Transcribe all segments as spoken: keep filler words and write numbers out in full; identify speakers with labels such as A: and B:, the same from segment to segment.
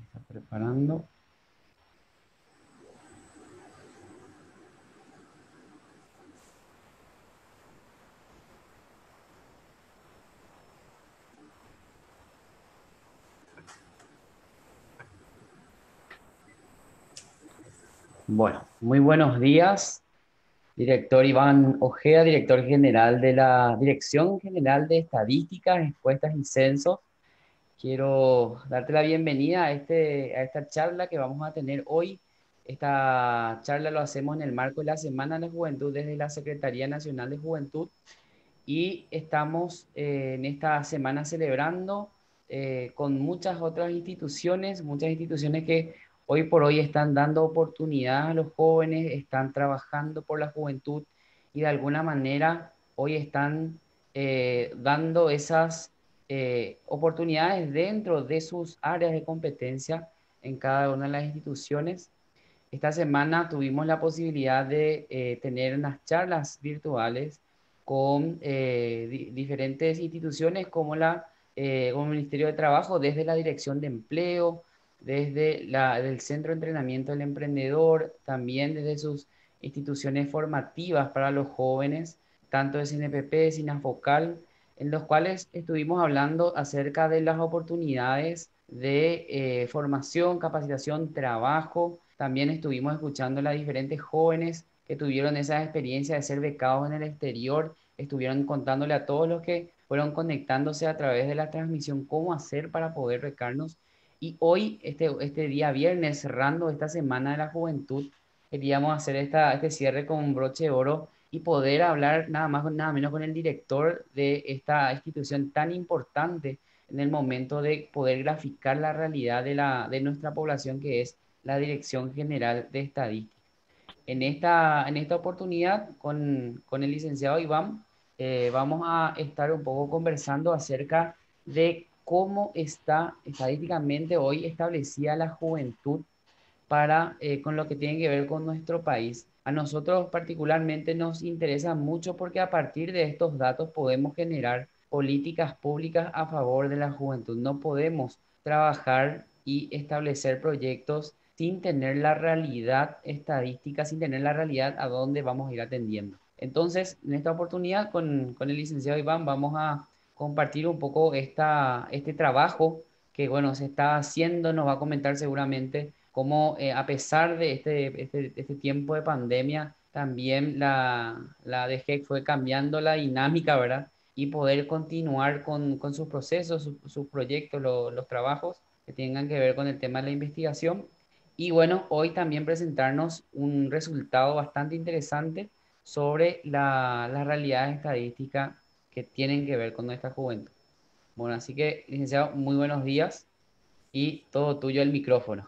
A: Está preparando. Bueno, muy buenos días, director Iván Ojea, director general de la Dirección General de Estadísticas, Encuestas y Censos. Quiero darte la bienvenida a, este, a esta charla que vamos a tener hoy. Esta charla lo hacemos en el marco de la Semana de la Juventud desde la Secretaría Nacional de Juventud y estamos eh, en esta semana celebrando eh, con muchas otras instituciones, muchas instituciones que hoy por hoy están dando oportunidad a los jóvenes, están trabajando por la juventud y de alguna manera hoy están eh, dando esas eh, oportunidades dentro de sus áreas de competencia en cada una de las instituciones. Esta semana tuvimos la posibilidad de eh, tener unas charlas virtuales con eh, di- diferentes instituciones como la, eh, como el Ministerio de Trabajo, desde la Dirección de Empleo, desde la, el Centro de Entrenamiento del Emprendedor, también desde sus instituciones formativas para los jóvenes, tanto de C N P P, SINAFOCAL, en los cuales estuvimos hablando acerca de las oportunidades de eh, formación, capacitación, trabajo. También estuvimos escuchando a las diferentes jóvenes que tuvieron esa experiencia de ser becados en el exterior, estuvieron contándole a todos los que fueron conectándose a través de la transmisión cómo hacer para poder becarnos. Y hoy, este, este día viernes, cerrando esta Semana de la Juventud, queríamos hacer esta, este cierre con un broche de oro y poder hablar nada más, nada menos con el director de esta institución tan importante en el momento de poder graficar la realidad de, la, de nuestra población, que es la Dirección General de Estadística. En esta, en esta oportunidad, con, con el licenciado Iván, eh, vamos a estar un poco conversando acerca de cómo está estadísticamente hoy establecida la juventud para, eh, con lo que tiene que ver con nuestro país. A nosotros particularmente nos interesa mucho porque a partir de estos datos podemos generar políticas públicas a favor de la juventud. No podemos trabajar y establecer proyectos sin tener la realidad estadística, sin tener la realidad a dónde vamos a ir atendiendo. Entonces, en esta oportunidad, con, con el licenciado Iván, vamos a compartir un poco esta, este trabajo que, bueno, se está haciendo, nos va a comentar seguramente cómo eh, a pesar de este, este, este tiempo de pandemia, también la, la D G E C fue cambiando la dinámica, ¿verdad? Y poder continuar con, con sus procesos, sus, sus proyectos, lo- los trabajos que tengan que ver con el tema de la investigación. Y bueno, hoy también presentarnos un resultado bastante interesante sobre la, las realidades estadísticas que tienen que ver con nuestra juventud. Bueno, así que, licenciado, muy buenos días y todo tuyo el micrófono.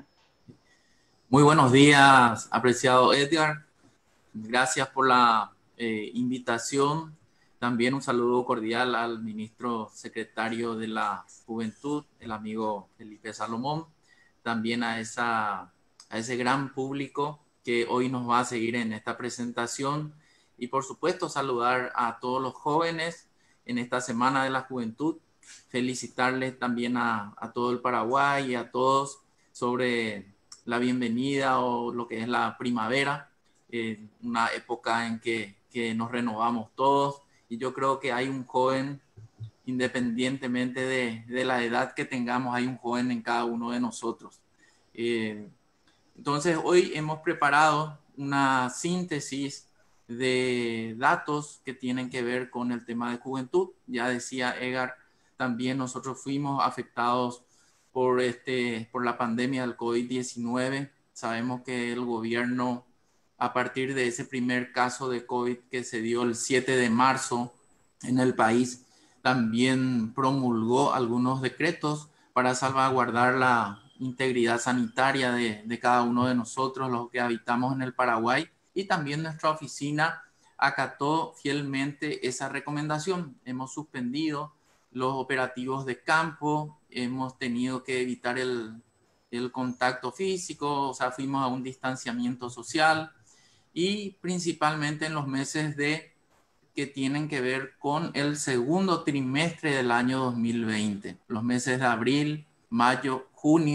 B: Muy buenos días, apreciado Edgar. Gracias por la eh, invitación. También un saludo cordial al ministro secretario de la Juventud, el amigo Felipe Salomón. También a, esa, a ese gran público que hoy nos va a seguir en esta presentación. Y por supuesto, saludar a todos los jóvenes en esta Semana de la Juventud. Felicitarles también a, a todo el Paraguay y a todos sobre la bienvenida o lo que es la primavera, eh, una época en que, que nos renovamos todos, y yo creo que hay un joven, independientemente de, de la edad que tengamos, hay un joven en cada uno de nosotros. Eh, entonces, hoy hemos preparado una síntesis de datos que tienen que ver con el tema de juventud. Ya decía Edgar, también nosotros fuimos afectados por, este, por la pandemia del COVID diecinueve. Sabemos que el gobierno, a partir de ese primer caso de COVID que se dio el siete de marzo en el país, también promulgó algunos decretos para salvaguardar la integridad sanitaria de, de cada uno de nosotros, los que habitamos en el Paraguay, y también nuestra oficina acató fielmente esa recomendación. Hemos suspendido los operativos de campo, hemos tenido que evitar el, el contacto físico, o sea, fuimos a un distanciamiento social, y principalmente en los meses de que tienen que ver con el segundo trimestre del año dos mil veinte, los meses de abril, mayo, junio.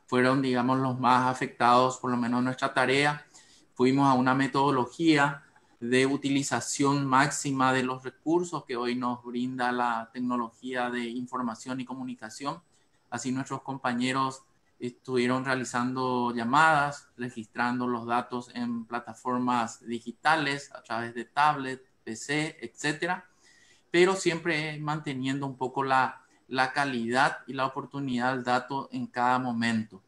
B: fueron, digamos, los más afectados, por lo menos nuestra tarea. Fuimos a una metodología de utilización máxima de los recursos que hoy nos brinda la tecnología de información y comunicación. Así nuestros compañeros estuvieron realizando llamadas, registrando los datos en plataformas digitales a través de tablet, P C, etcétera, pero siempre manteniendo un poco la, la calidad y la oportunidad del dato en cada momento.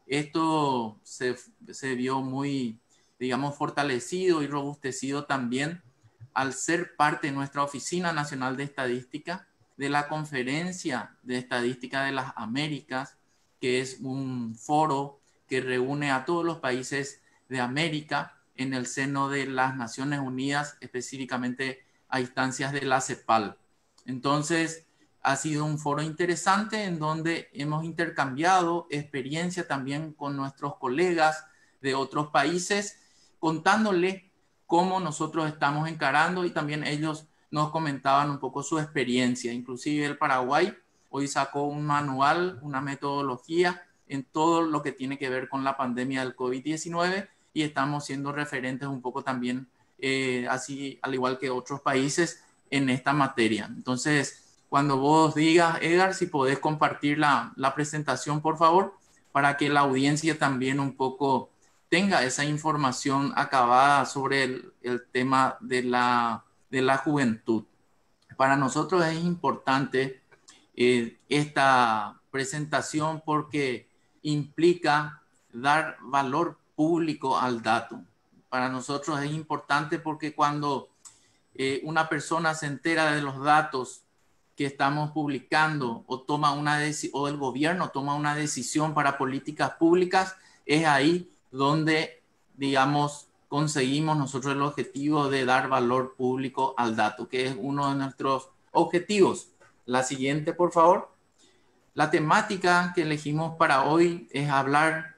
B: Esto se, se vio muy, digamos, fortalecido y robustecido también al ser parte de nuestra Oficina Nacional de Estadística, de la Conferencia de Estadística de las Américas, que es un foro que reúne a todos los países de América en el seno de las Naciones Unidas, específicamente a instancias de la CEPAL. Entonces, ha sido un foro interesante en donde hemos intercambiado experiencia también con nuestros colegas de otros países, contándole cómo nosotros estamos encarando, y también ellos nos comentaban un poco su experiencia. Inclusive el Paraguay hoy sacó un manual, una metodología en todo lo que tiene que ver con la pandemia del COVID diecinueve, y estamos siendo referentes un poco también, eh, así al igual que otros países, en esta materia. Entonces, cuando vos digas, Edgar, si podés compartir la, la presentación, por favor, para que la audiencia también un poco tenga esa información acabada sobre el, el tema de la, de la juventud. Para nosotros es importante eh, esta presentación porque implica dar valor público al dato. Para nosotros es importante porque cuando eh, una persona se entera de los datos que estamos publicando o toma una o el gobierno toma una decisión para políticas públicas, es ahí donde, digamos, conseguimos nosotros el objetivo de dar valor público al dato, que es uno de nuestros objetivos. La siguiente, por favor. La temática que elegimos para hoy es hablar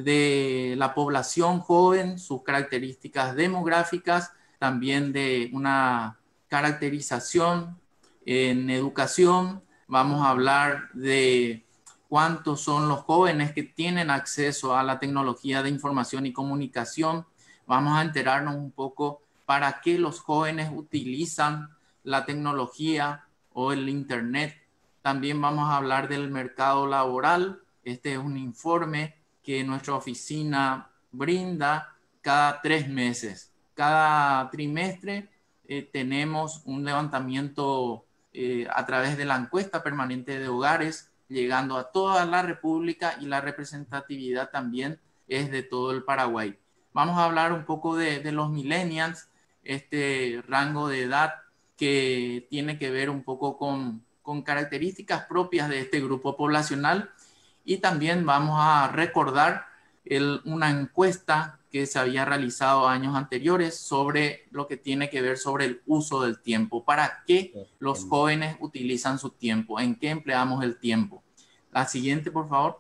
B: de la población joven, sus características demográficas, también de una caracterización en educación. Vamos a hablar de cuántos son los jóvenes que tienen acceso a la tecnología de información y comunicación. Vamos a enterarnos un poco para qué los jóvenes utilizan la tecnología o el Internet. También vamos a hablar del mercado laboral. Este es un informe que nuestra oficina brinda cada tres meses. Cada trimestre eh, tenemos un levantamiento eh, a través de la encuesta permanente de hogares, llegando a toda la República, y la representatividad también es de todo el Paraguay. Vamos a hablar un poco de, de los millennials, este rango de edad que tiene que ver un poco con con características propias de este grupo poblacional, y también vamos a recordar el, una encuesta que se había realizado años anteriores sobre lo que tiene que ver sobre el uso del tiempo, para qué los jóvenes utilizan su tiempo, en qué empleamos el tiempo. La siguiente, por favor.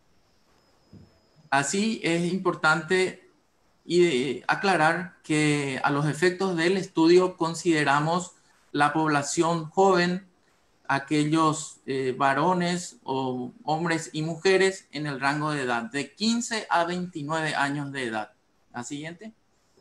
B: Así es importante y aclarar que a los efectos del estudio consideramos la población joven aquellos eh, varones o hombres y mujeres en el rango de edad de quince a veintinueve años de edad. La siguiente.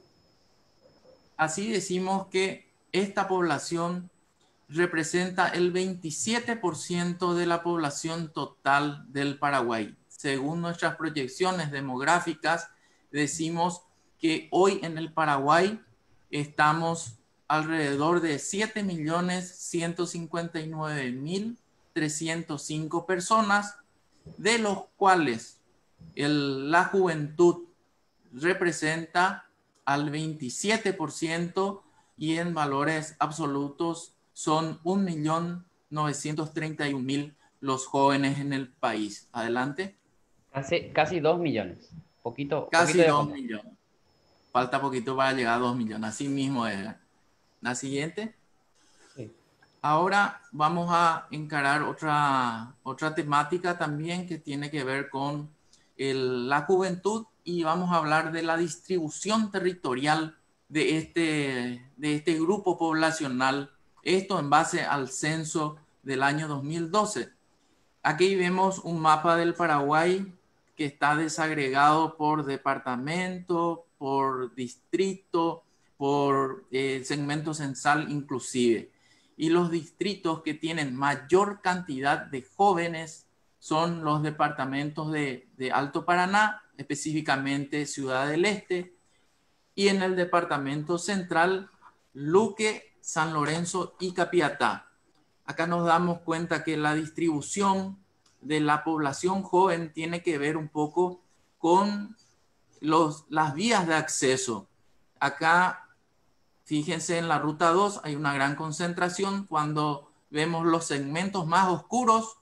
B: Así decimos que esta población representa el veintisiete por ciento de la población total del Paraguay. Según nuestras proyecciones demográficas, decimos que hoy en el Paraguay estamos alrededor de siete millones ciento cincuenta y nueve mil trescientas cinco personas, de los cuales el, la juventud representa al veintisiete por ciento, y en valores absolutos son un millón novecientos treinta y un mil los jóvenes en el país. Adelante.
A: Casi, casi dos millones. Poquito,
B: Casi
A: poquito de
B: dos
A: falta.
B: millones. Falta poquito para llegar a dos millones. Así mismo es. La siguiente. Sí. Ahora vamos a encarar otra, otra temática también que tiene que ver con el, la juventud, y vamos a hablar de la distribución territorial de este, de este grupo poblacional. Esto en base al censo del año dos mil doce. Aquí vemos un mapa del Paraguay que está desagregado por departamento, por distrito, por eh, segmento censal inclusive. Y los distritos que tienen mayor cantidad de jóvenes son los departamentos de, de Alto Paraná, específicamente Ciudad del Este, y en el departamento central, Luque, San Lorenzo y Capiatá. Acá nos damos cuenta que la distribución de la población joven tiene que ver un poco con los, las vías de acceso. Acá, fíjense, en la ruta dos hay una gran concentración. Cuando vemos los segmentos más oscuros,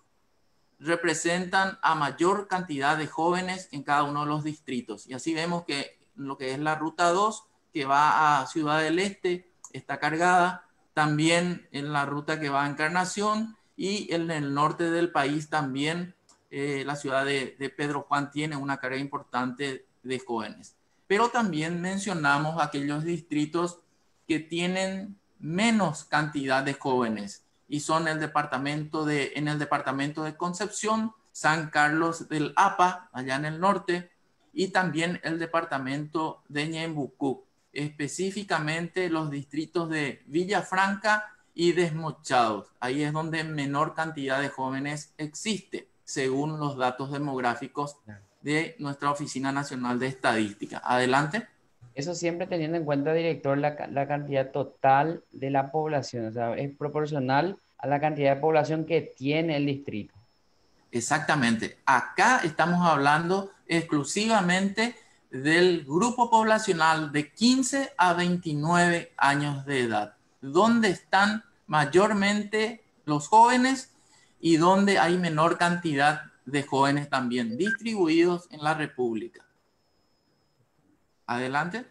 B: representan a mayor cantidad de jóvenes en cada uno de los distritos. Y así vemos que lo que es la ruta dos, que va a Ciudad del Este, está cargada. También en la ruta que va a Encarnación, y en el norte del país también eh, la ciudad de, de Pedro Juan tiene una carga importante de jóvenes. Pero también mencionamos aquellos distritos que tienen menos cantidad de jóvenes, y son el departamento de, en el departamento de Concepción, San Carlos del Apa, allá en el norte, y también el departamento de Ñembucú, específicamente los distritos de Villafranca y Desmochados. Ahí es donde menor cantidad de jóvenes existe, según los datos demográficos de nuestra Oficina Nacional de Estadística. Adelante.
A: Eso siempre teniendo en cuenta, director, la, ca- la cantidad total de la población, o sea, es proporcional a la cantidad de población que tiene el distrito.
B: Exactamente. Acá estamos hablando exclusivamente del grupo poblacional de quince a veintinueve años de edad, donde están mayormente los jóvenes y donde hay menor cantidad de jóvenes también distribuidos en la República. Adelante.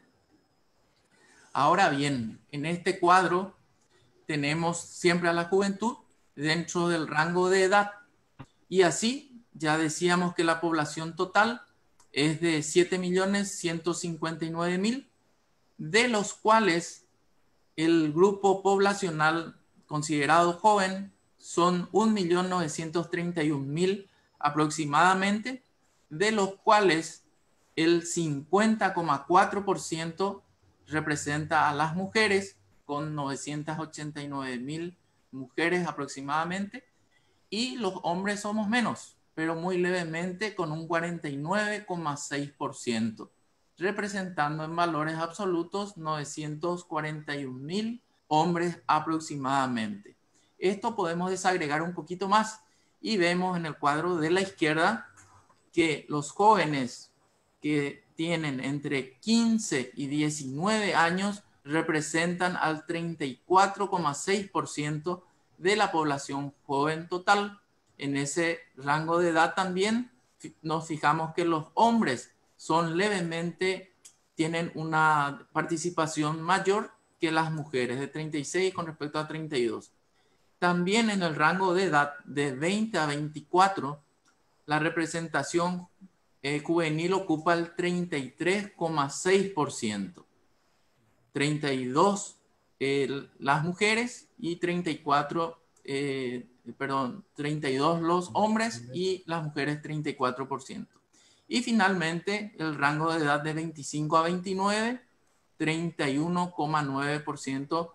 B: Ahora bien, en este cuadro tenemos siempre a la juventud dentro del rango de edad. Y así, ya decíamos que la población total es de siete millones ciento cincuenta y nueve mil, de los cuales el grupo poblacional considerado joven son un millón novecientos treinta y un mil aproximadamente, de los cuales el cincuenta coma cuatro por ciento representa a las mujeres, con novecientos ochenta y nueve mil mujeres aproximadamente, y los hombres somos menos, pero muy levemente, con un cuarenta y nueve coma seis por ciento, representando en valores absolutos novecientos cuarenta y un mil hombres aproximadamente. Esto podemos desagregar un poquito más y vemos en el cuadro de la izquierda que los jóvenes que tienen entre quince y diecinueve años representan al treinta y cuatro coma seis por ciento de la población joven total. En ese rango de edad también nos fijamos que los hombres son levemente, tienen una participación mayor que las mujeres, de treinta y seis con respecto a treinta y dos. También en el rango de edad de veinte a veinticuatro, la representación eh, juvenil ocupa el treinta y tres coma seis por ciento. treinta y dos eh, las mujeres y treinta y cuatro, eh, perdón, treinta y dos los hombres y las mujeres treinta y cuatro por ciento. Y finalmente el rango de edad de veinticinco a veintinueve, treinta y uno coma nueve por ciento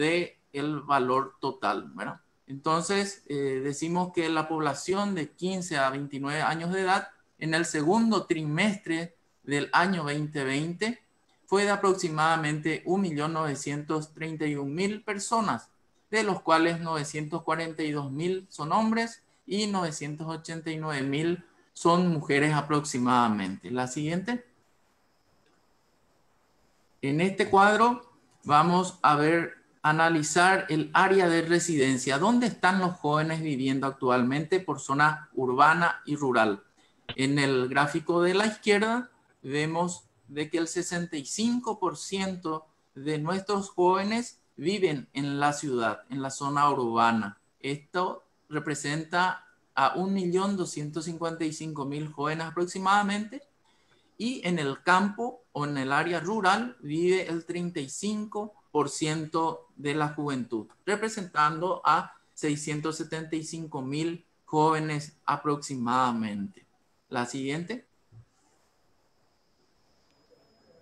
B: del valor total, ¿verdad? Entonces eh, decimos que la población de quince a veintinueve años de edad en el segundo trimestre del año veinte veinte fue de aproximadamente un millón novecientos treinta y un mil personas, de los cuales novecientos cuarenta y dos mil son hombres y novecientos ochenta y nueve mil son mujeres aproximadamente. La siguiente. En este cuadro vamos a ver, analizar el área de residencia. ¿Dónde están los jóvenes viviendo actualmente por zona urbana y rural? En el gráfico de la izquierda vemos de que el sesenta y cinco por ciento de nuestros jóvenes viven en la ciudad, en la zona urbana. Esto representa a un millón doscientos cincuenta y cinco mil jóvenes aproximadamente, y en el campo o en el área rural vive el treinta y cinco por ciento de la juventud, representando a seiscientos setenta y cinco mil jóvenes aproximadamente. La siguiente.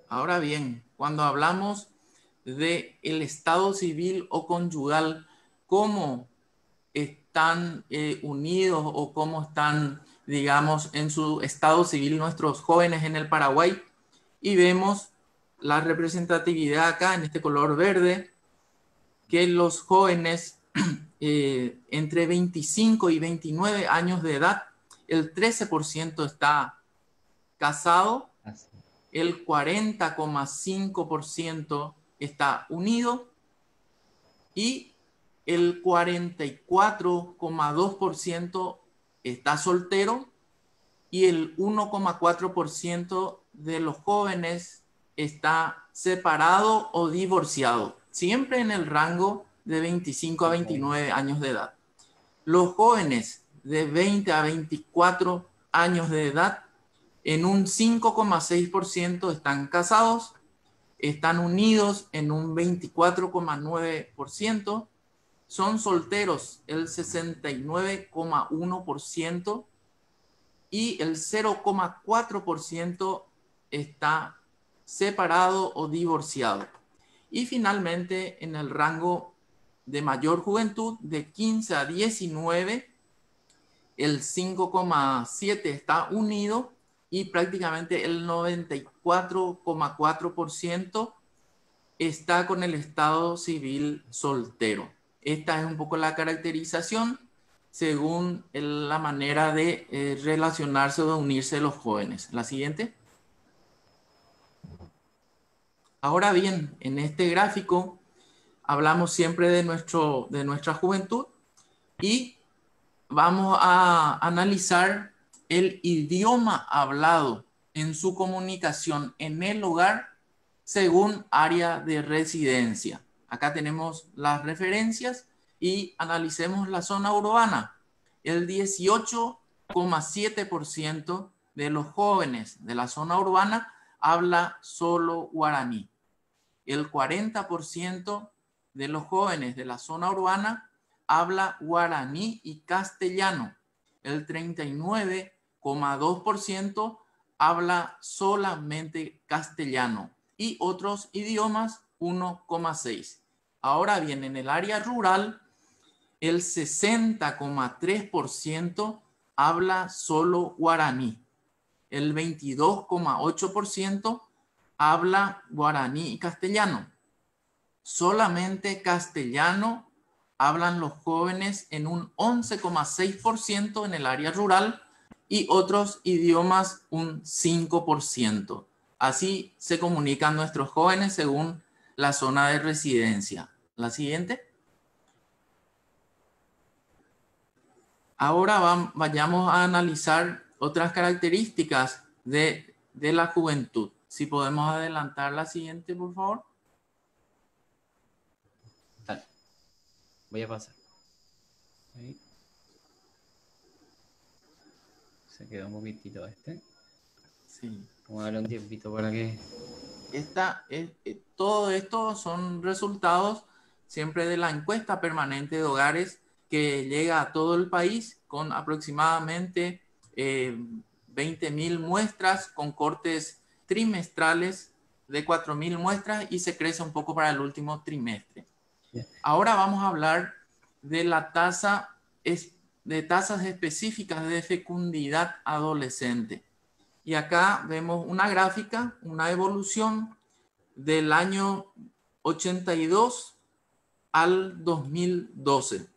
B: Ahora bien, cuando hablamos de el estado civil o conyugal, ¿cómo están eh, unidos o cómo están, digamos, en su estado civil nuestros jóvenes en el Paraguay? Y vemos la representatividad acá en este color verde, que los jóvenes eh, entre veinticinco y veintinueve años de edad, el trece por ciento está casado,
A: Así.
B: el cuarenta coma cinco por ciento está unido y el cuarenta y cuatro coma dos por ciento está soltero y el uno coma cuatro por ciento de los jóvenes está separado o divorciado, siempre en el rango de veinticinco a
A: Ok.
B: veintinueve años de edad. Los jóvenes de veinte a veinticuatro años de edad, en un cinco coma seis por ciento están casados, están unidos en un veinticuatro coma nueve por ciento, son solteros el sesenta y nueve coma uno por ciento y el cero coma cuatro por ciento está separado o divorciado. Y finalmente, en el rango de mayor juventud, de quince a diecinueve, el cinco coma siete está unido y prácticamente el noventa y cuatro coma cuatro por ciento está con el estado civil soltero. Esta es un poco la caracterización según el, la manera de eh, relacionarse o de unirse los jóvenes. La siguiente. Ahora bien, en este gráfico hablamos siempre de, nuestro, de nuestra juventud y vamos a analizar el idioma hablado en su comunicación en el hogar según área de residencia. Acá tenemos las referencias y analicemos la zona urbana. El dieciocho coma siete por ciento de los jóvenes de la zona urbana habla solo guaraní. El cuarenta por ciento de los jóvenes de la zona urbana habla guaraní y castellano. El treinta y nueve coma dos por ciento habla solamente castellano y otros idiomas uno coma seis por ciento. Ahora bien, en el área rural, el sesenta coma tres por ciento habla solo guaraní. El veintidós coma ocho por ciento habla guaraní y castellano. Solamente castellano hablan los jóvenes en un once coma seis por ciento en el área rural y otros idiomas un cinco por ciento. Así se comunican nuestros jóvenes según la zona de residencia. La siguiente. Ahora vam- vayamos a analizar otras características de, de la juventud. Si podemos adelantar la siguiente, por favor.
A: Dale, voy a pasar. Ahí. Se quedó un poquitito este.
B: Sí.
A: Vamos a darle un tiempito para que...
B: Esta, es, eh, todo esto son resultados siempre de la encuesta permanente de hogares que llega a todo el país con aproximadamente eh, veinte mil muestras con cortes trimestrales de cuatro mil muestras y se crece un poco para el último trimestre.
A: Bien.
B: Ahora vamos a hablar de la tasa de tasas específicas de fecundidad adolescente. Y acá vemos una gráfica, una evolución del año ochenta y dos al dos mil doce.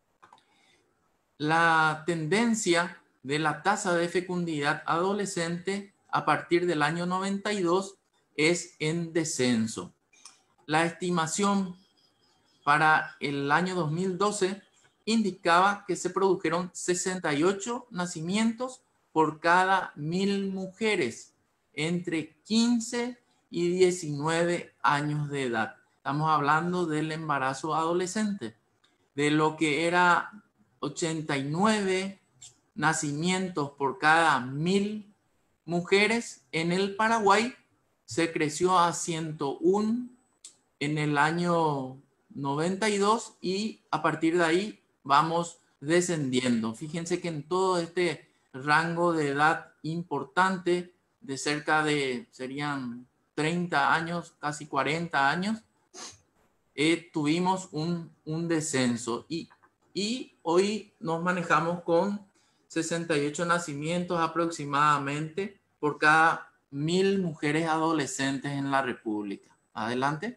B: La tendencia de la tasa de fecundidad adolescente a partir del año noventa y dos es en descenso. La estimación para el año dos mil doce indicaba que se produjeron sesenta y ocho nacimientos por cada mil mujeres entre quince y diecinueve años de edad. Estamos hablando del embarazo adolescente, de lo que era ochenta y nueve nacimientos por cada mil mujeres en el Paraguay, se creció a ciento uno en el año noventa y dos y a partir de ahí vamos descendiendo. Fíjense que en todo este rango de edad importante de cerca de, serían treinta años, casi cuarenta años, eh, tuvimos un, un descenso y, y hoy nos manejamos con sesenta y ocho nacimientos aproximadamente por cada mil mujeres adolescentes en la República. Adelante.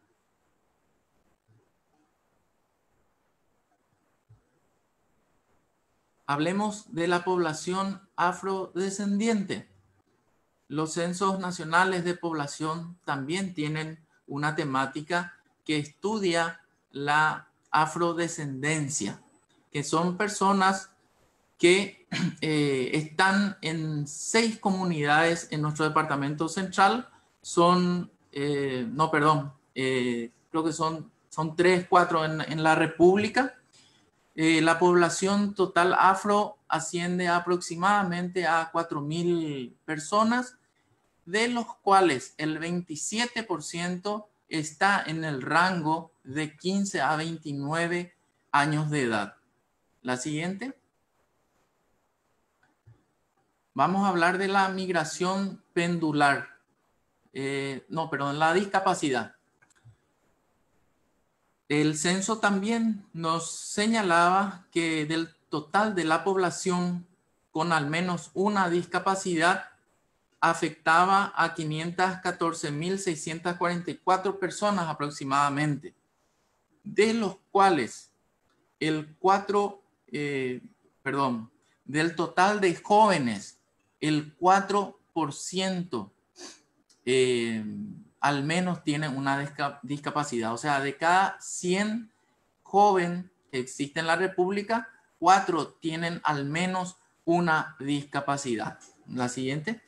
B: Hablemos de la población afrodescendiente. Los censos nacionales de población también tienen una temática que estudia la afrodescendencia, que son personas que eh, están en seis comunidades en nuestro departamento central. Son, eh, no, perdón, eh, creo que son, son tres, cuatro en, en la República. Eh, la población total afro asciende aproximadamente a cuatro mil personas, de los cuales el veintisiete por ciento está en el rango de quince a veintinueve años de edad. La siguiente. Vamos a hablar de la migración pendular. Eh, no, perdón, la discapacidad. El censo también nos señalaba que del total de la población con al menos una discapacidad afectaba a quinientas catorce mil seiscientas cuarenta y cuatro personas aproximadamente, de los cuales el cuatro, eh, perdón, del total de jóvenes, el cuatro por ciento eh, al menos tienen una discap discapacidad. O sea, de cada cien jóvenes que existen en la República, cuatro tienen al menos una discapacidad. La siguiente.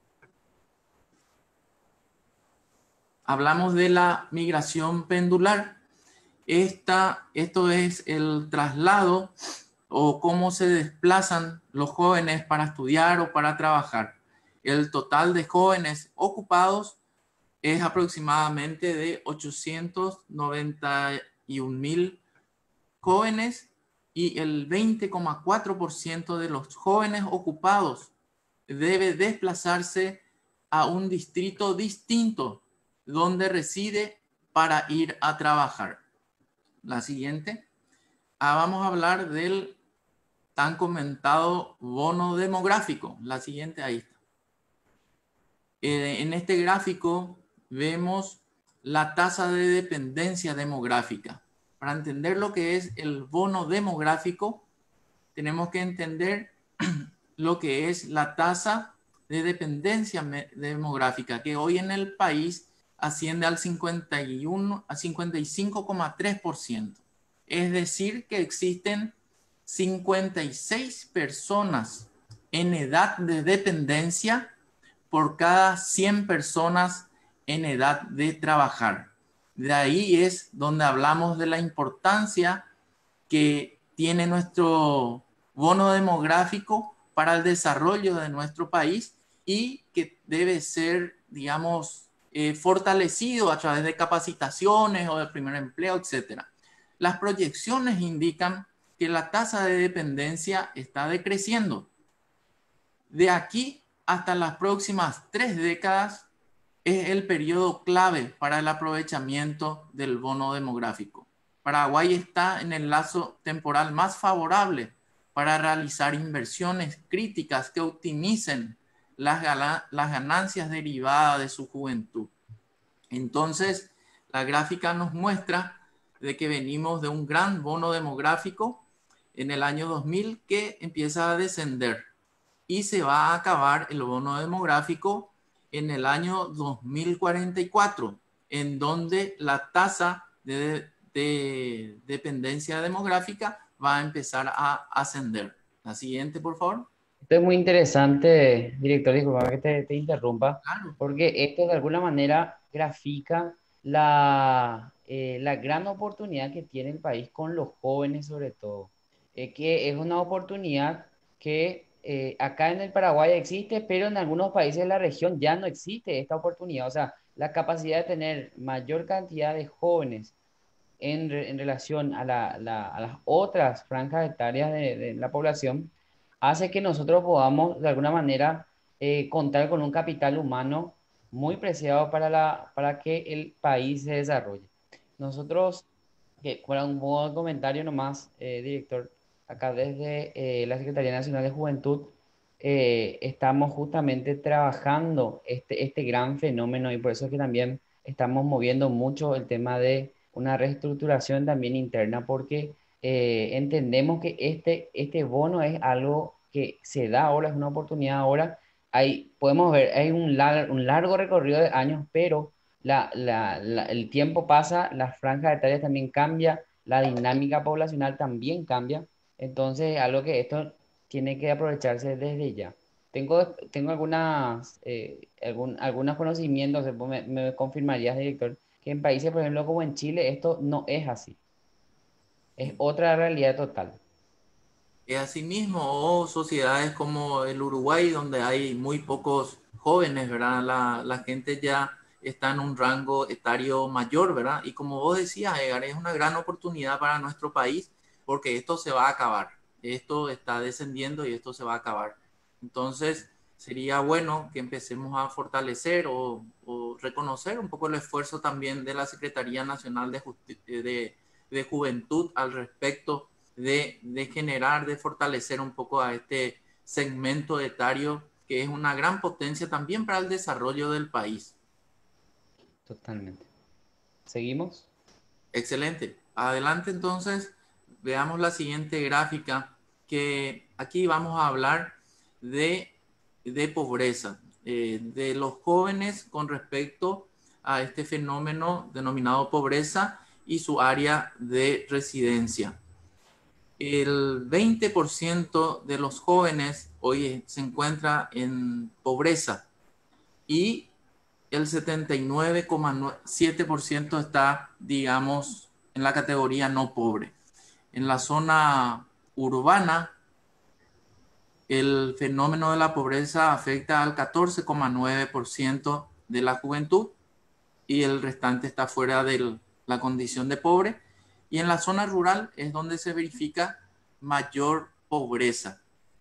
B: Hablamos de la migración pendular. Esta, esto es el traslado o cómo se desplazan los jóvenes para estudiar o para trabajar. El total de jóvenes ocupados es aproximadamente de ochocientos noventa y un mil jóvenes y el veinte coma cuatro por ciento de los jóvenes ocupados debe desplazarse a un distrito distinto donde reside para ir a trabajar. La siguiente. Ah, vamos a hablar del tan comentado bono demográfico. La siguiente, ahí está. Eh, en este gráfico vemos la tasa de dependencia demográfica. Para entender lo que es el bono demográfico, tenemos que entender lo que es la tasa de dependencia demográfica, que hoy en el país asciende al cincuenta y uno a cincuenta y cinco coma tres por ciento. Es decir, que existen cincuenta y seis personas en edad de dependencia por cada cien personas en edad de trabajar. De ahí es donde hablamos de la importancia que tiene nuestro bono demográfico para el desarrollo de nuestro país y que debe ser, digamos, eh, fortalecido a través de capacitaciones o del primer empleo, etcétera. Las proyecciones indican que la tasa de dependencia está decreciendo. De aquí hasta las próximas tres décadas es el periodo clave para el aprovechamiento del bono demográfico. Paraguay está en el lazo temporal más favorable para realizar inversiones críticas que optimicen las, las ganancias derivadas de su juventud. Entonces, la gráfica nos muestra de que venimos de un gran bono demográfico en el año dos mil que empieza a descender y se va a acabar el bono demográfico en el año dos mil cuarenta y cuatro, en donde la tasa de, de dependencia demográfica va a empezar a ascender. La siguiente, por favor.
A: Esto es muy interesante, director, disculpa que te, te interrumpa,
B: Claro.
A: porque esto de alguna manera grafica la, eh, la gran oportunidad que tiene el país con los jóvenes sobre todo, eh, que es una oportunidad que eh, acá en el Paraguay existe, pero en algunos países de la región ya no existe esta oportunidad, o sea, la capacidad de tener mayor cantidad de jóvenes en, re- en relación a, la, la- a las otras franjas etarias de, de la población, hace que nosotros podamos de alguna manera eh, contar con un capital humano muy preciado para, la, para que el país se desarrolle. Nosotros, que fuera un buen comentario nomás, eh, director, acá desde eh, la Secretaría Nacional de Juventud, eh, estamos justamente trabajando este, este gran fenómeno y por eso es que también estamos moviendo mucho el tema de una reestructuración también interna, porque eh, entendemos que este, este bono es algo que se da ahora, es una oportunidad ahora. Hay, podemos ver, hay un, lar- un largo recorrido de años, pero la, la- la- el tiempo pasa, la franja de también cambia, la dinámica poblacional también cambia. Entonces, algo que esto tiene que aprovecharse desde ya. Tengo, tengo algunas, eh, algún, algunos conocimientos, después me, me confirmarías, director, que en países, por ejemplo, como en Chile, esto no es así. Es otra realidad total.
B: Y asimismo, o sociedades como el Uruguay, donde hay muy pocos jóvenes, ¿verdad? La, la gente ya está en un rango etario mayor, ¿verdad? Y como vos decías, Edgar, es una gran oportunidad para nuestro país porque esto se va a acabar. Esto está descendiendo y esto se va a acabar. Entonces, sería bueno que empecemos a fortalecer o, o reconocer un poco el esfuerzo también de la Secretaría Nacional de, Justi- de, de Juventud al respecto de, de generar, de fortalecer un poco a este segmento etario que es una gran potencia también para el desarrollo del país.
A: Totalmente. ¿Seguimos?
B: Excelente. Adelante entonces, veamos la siguiente gráfica, que aquí vamos a hablar de, de pobreza, eh, de los jóvenes con respecto a este fenómeno denominado pobreza y su área de residencia. El veinte por ciento de los jóvenes hoy se encuentra en pobreza y el setenta y nueve coma siete por ciento está, digamos, en la categoría no pobre. En la zona urbana, el fenómeno de la pobreza afecta al catorce coma nueve por ciento de la juventud y el restante está fuera de la condición de pobre. Y en la zona rural es donde se verifica mayor pobreza,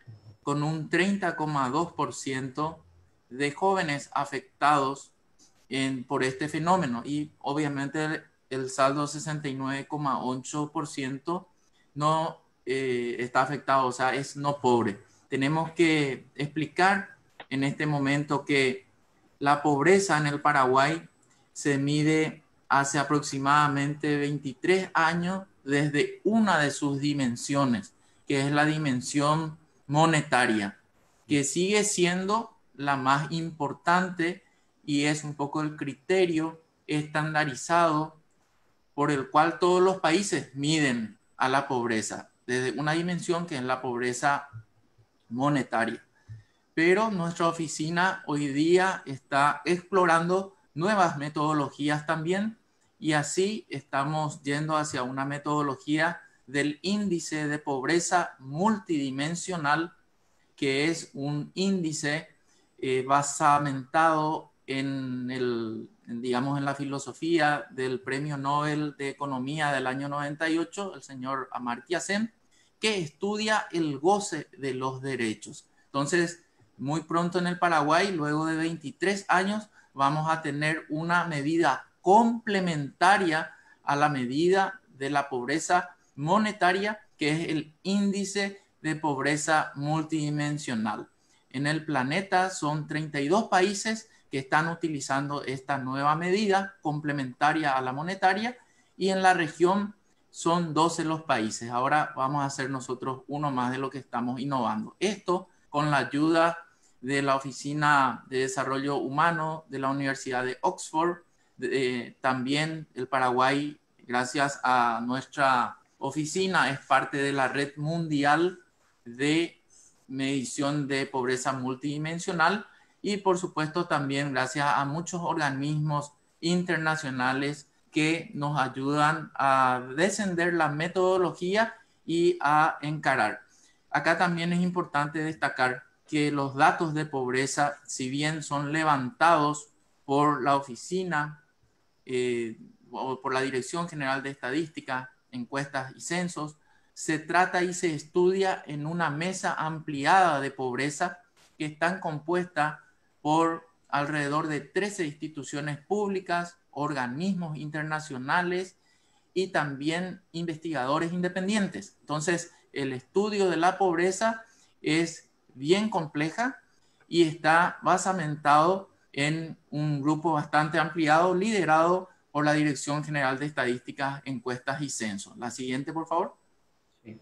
B: con un treinta coma dos por ciento de jóvenes afectados en, por este fenómeno. Y obviamente el, el saldo sesenta y nueve coma ocho por ciento no eh, está afectado, o sea, es no pobre. Tenemos que explicar en este momento que la pobreza en el Paraguay se mide hace aproximadamente veintitrés años desde una de sus dimensiones, que es la dimensión monetaria, que sigue siendo la más importante y es un poco el criterio estandarizado por el cual todos los países miden a la pobreza, desde una dimensión que es la pobreza monetaria. Pero nuestra oficina hoy día está explorando nuevas metodologías también y así estamos yendo hacia una metodología del índice de pobreza multidimensional, que es un índice eh, basamentado en el, en, digamos, en la filosofía del Premio Nobel de Economía del año noventa y ocho, el señor Amartya Sen, que estudia el goce de los derechos. Entonces, muy pronto en el Paraguay, luego de veintitrés años, vamos a tener una medida complementaria a la medida de la pobreza monetaria, que es el índice de pobreza multidimensional. En el planeta son treinta y dos países que están utilizando esta nueva medida complementaria a la monetaria y en la región son doce los países. Ahora vamos a hacer nosotros uno más de lo que estamos innovando. Esto con la ayuda de la Oficina de Desarrollo Humano de la Universidad de Oxford, de, también el Paraguay, gracias a nuestra oficina, es parte de la red mundial de medición de pobreza multidimensional y por supuesto también gracias a muchos organismos internacionales que nos ayudan a descender la metodología y a encarar. Acá también es importante destacar que los datos de pobreza, si bien son levantados por la oficina eh, o por la Dirección General de Estadística, Encuestas y Censos, se trata y se estudia en una mesa ampliada de pobreza que están compuesta por alrededor de trece instituciones públicas, organismos internacionales y también investigadores independientes. Entonces, el estudio de la pobreza es bien compleja y está basamentado en un grupo bastante ampliado, liderado por la Dirección General de Estadísticas, Encuestas y Censos. La siguiente, por favor.
A: Sí.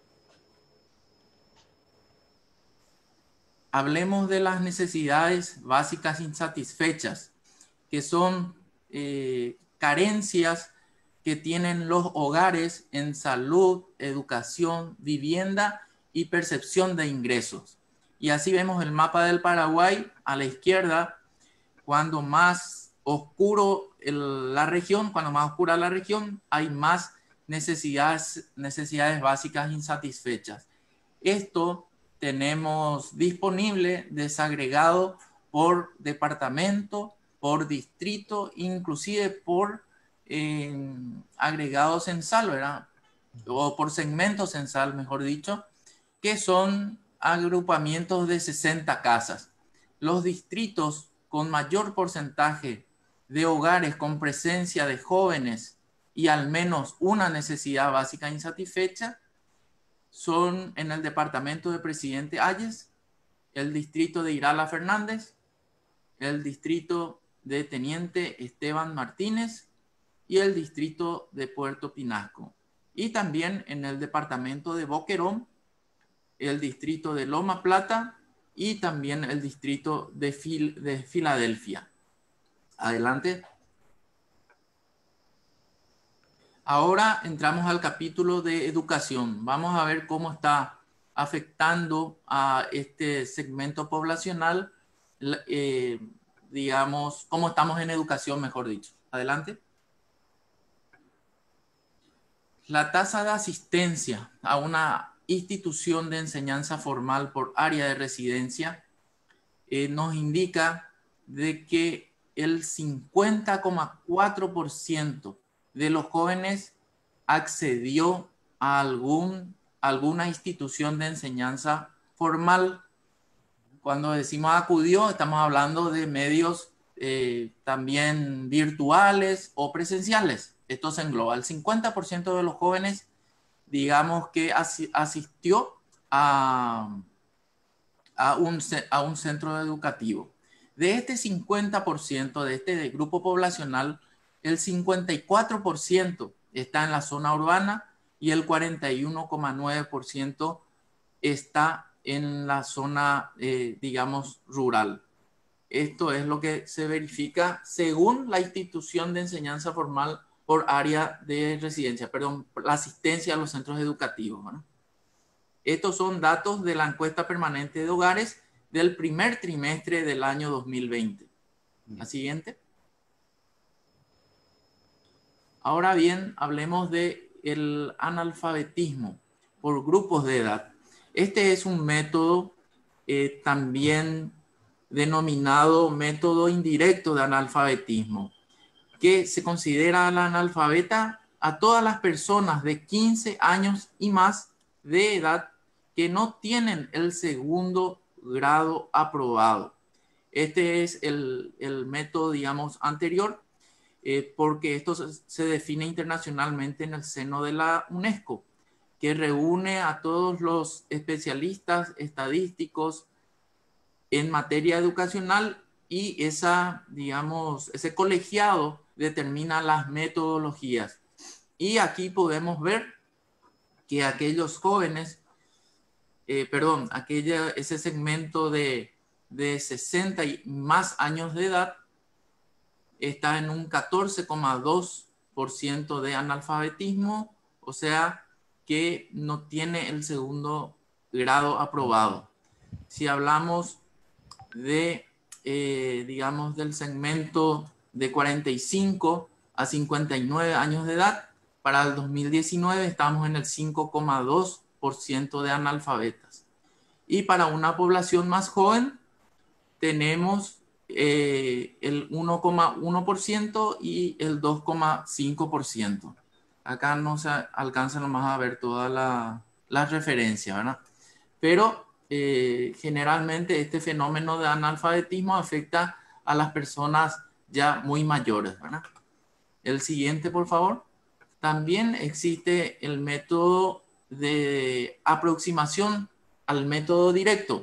B: Hablemos de las necesidades básicas insatisfechas, que son eh, carencias que tienen los hogares en salud, educación, vivienda y percepción de ingresos. Y así vemos el mapa del Paraguay a la izquierda. Cuando más oscuro el, la región, cuando más oscura la región, hay más necesidades, necesidades básicas insatisfechas. Esto tenemos disponible desagregado por departamento, por distrito, inclusive por eh, agregado censal, ¿verdad? O por segmento censal, mejor dicho, que son agrupamientos de sesenta casas. Los distritos con mayor porcentaje de hogares con presencia de jóvenes y al menos una necesidad básica insatisfecha son en el departamento de Presidente Hayes, el distrito de Irala Fernández, el distrito de Teniente Esteban Martínez y el distrito de Puerto Pinasco. Y también en el departamento de Boquerón, el distrito de Loma Plata y también el distrito de, Fil de Filadelfia. Adelante. Ahora entramos al capítulo de educación. Vamos a ver cómo está afectando a este segmento poblacional, eh, digamos, cómo estamos en educación, mejor dicho. Adelante. La tasa de asistencia a una institución de enseñanza formal por área de residencia eh, nos indica de que el cincuenta coma cuatro por ciento de los jóvenes accedió a algún, alguna institución de enseñanza formal. Cuando decimos acudió, estamos hablando de medios eh, también virtuales o presenciales. Esto se engloba. El cincuenta por ciento de los jóvenes, digamos que asi asistió a, a, un, a un centro educativo. De este cincuenta por ciento, de este grupo poblacional, el cincuenta y cuatro por ciento está en la zona urbana y el cuarenta y uno coma nueve por ciento está en la zona, eh, digamos, rural. Esto es lo que se verifica según la institución de enseñanza formal por área de residencia, perdón, la asistencia a los centros educativos, ¿no? Estos son datos de la encuesta permanente de hogares del primer trimestre del año dos mil veinte. La siguiente. Ahora bien, hablemos de el analfabetismo por grupos de edad. Este es un método eh, también denominado método indirecto de analfabetismo, que se considera la analfabeta a todas las personas de quince años y más de edad que no tienen el segundo grado aprobado. Este es el, el método, digamos, anterior, eh, porque esto se, se define internacionalmente en el seno de la UNESCO, que reúne a todos los especialistas estadísticos en materia educacional y esa, digamos, ese colegiado determina las metodologías. Y aquí podemos ver que aquellos jóvenes, eh, perdón, aquella, ese segmento de, de sesenta y más años de edad está en un catorce coma dos por ciento de analfabetismo, o sea que no tiene el segundo grado aprobado. Si hablamos de, eh, digamos, del segmento de cuarenta y cinco a cincuenta y nueve años de edad, para el dos mil diecinueve estamos en el cinco coma dos por ciento de analfabetas. Y para una población más joven tenemos eh, el uno coma uno por ciento y el dos coma cinco por ciento. Acá no se alcanza nomás a ver todas las la referencias, ¿verdad? Pero Eh, generalmente este fenómeno de analfabetismo afecta a las personas ya muy mayores, ¿verdad? El siguiente, por favor. También existe el método de aproximación al método directo.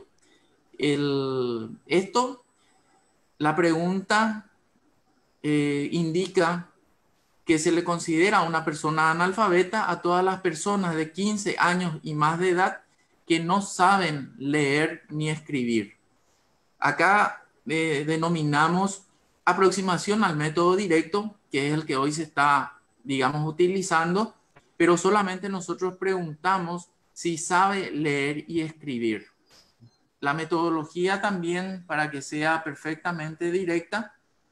B: El, esto, la pregunta eh, indica que se le considera una persona analfabeta a todas las personas de quince años y más de edad que no saben leer ni escribir. Acá eh, denominamos aproximación al método directo, que es el que hoy se está, digamos, utilizando, pero solamente nosotros preguntamos si sabe leer y escribir. La metodología también, para que sea perfectamente directa,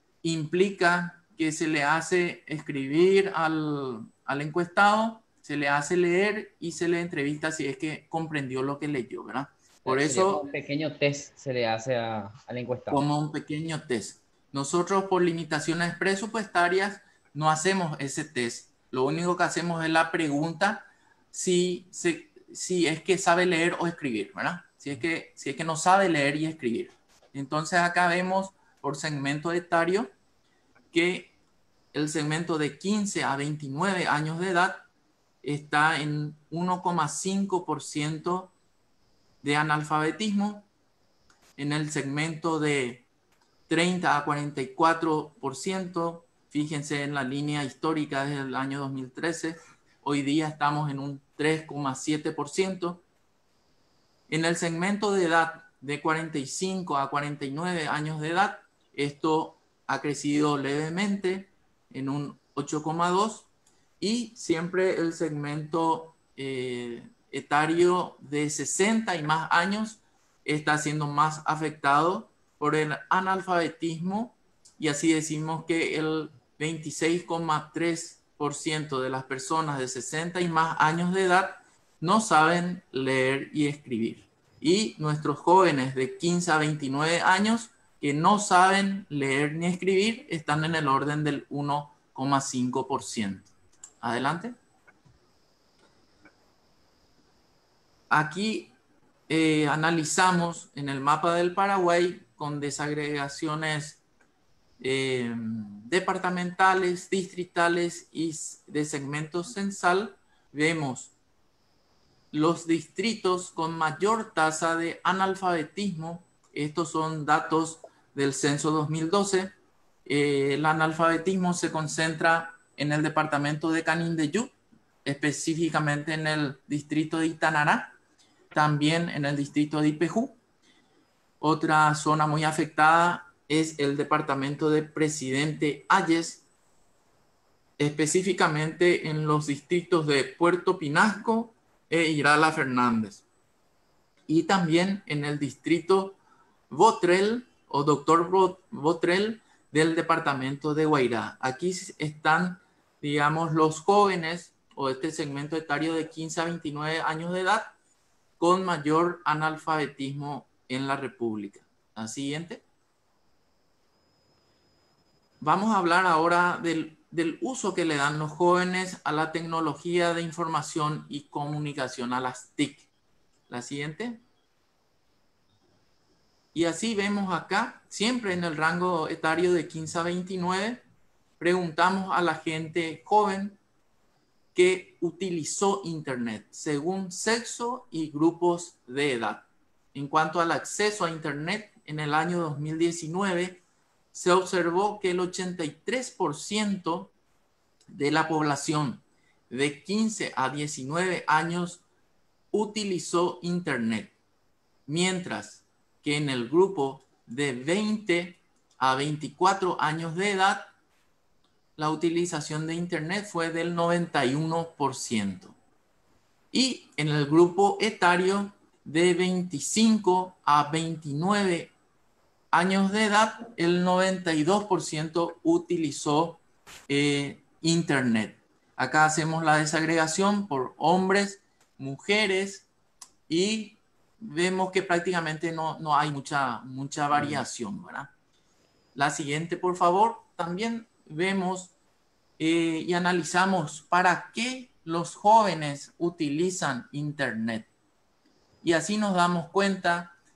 B: implica que se le hace escribir al, al encuestado, se le hace leer y se le entrevista si es que comprendió lo que leyó, ¿verdad? Por
A: Sería como
B: eso,
A: un pequeño test se le hace a- al encuestado.
B: como un pequeño test. Nosotros, por limitaciones presupuestarias, no hacemos ese test. Lo único que hacemos es la pregunta si, se, si es que sabe leer o escribir, ¿verdad? Si es que, si es que no sabe leer y escribir. Entonces acá vemos por segmento etario que el segmento de quince a veintinueve años de edad está en uno coma cinco por ciento de analfabetismo. En el segmento de treinta a cuarenta y cuatro por ciento, fíjense en la línea histórica desde el año dos mil trece, hoy día estamos en un tres coma siete por ciento. En el segmento de edad de cuarenta y cinco a cuarenta y nueve años de edad, esto ha crecido levemente en un ocho coma dos, y siempre el segmento eh, etario de sesenta y más años está siendo más afectado por el analfabetismo, y así decimos que el veintiséis coma tres por ciento de las personas de sesenta y más años de edad no saben leer y escribir. Y nuestros jóvenes de quince a veintinueve años que no saben leer ni escribir están en el orden del uno coma cinco por ciento. Adelante. Aquí eh, analizamos en el mapa del Paraguay con desagregaciones eh, departamentales, distritales y de segmento censal. Vemos los distritos con mayor tasa de analfabetismo. Estos son datos del censo dos mil doce. Eh, el analfabetismo se concentra en el departamento de Canindeyú, específicamente en el distrito de Itanará, también en el distrito de Ipejú. Otra zona muy afectada es el departamento de Presidente Hayes, específicamente en los distritos de Puerto Pinasco e Irala Fernández. Y también en el distrito Botrel o Doctor Botrel del departamento de Guairá. Aquí están, digamos, los jóvenes o este segmento etario de quince a veintinueve años de edad con mayor analfabetismo en la República. La siguiente. Vamos a hablar ahora del, del uso que le dan los jóvenes a la tecnología de información y comunicación, a las T I C. La siguiente. Y así vemos acá, siempre en el rango etario de quince a veintinueve, preguntamos a la gente joven que utilizó Internet según sexo y grupos de edad. En cuanto al acceso a Internet, en el año dos mil diecinueve se observó que el ochenta y tres por ciento de la población de quince a diecinueve años utilizó Internet, mientras que en el grupo de veinte a veinticuatro años de edad, la utilización de Internet fue del noventa y uno por ciento. Y en el grupo etario de veinticinco a veintinueve años de edad, el noventa y dos por ciento utilizó eh, Internet. Acá hacemos la desagregación por hombres, mujeres, y vemos que prácticamente no, no hay mucha, mucha variación, ¿verdad? La siguiente, por favor. También vemos eh, y analizamos para qué los jóvenes utilizan Internet. Y así nos damos cuenta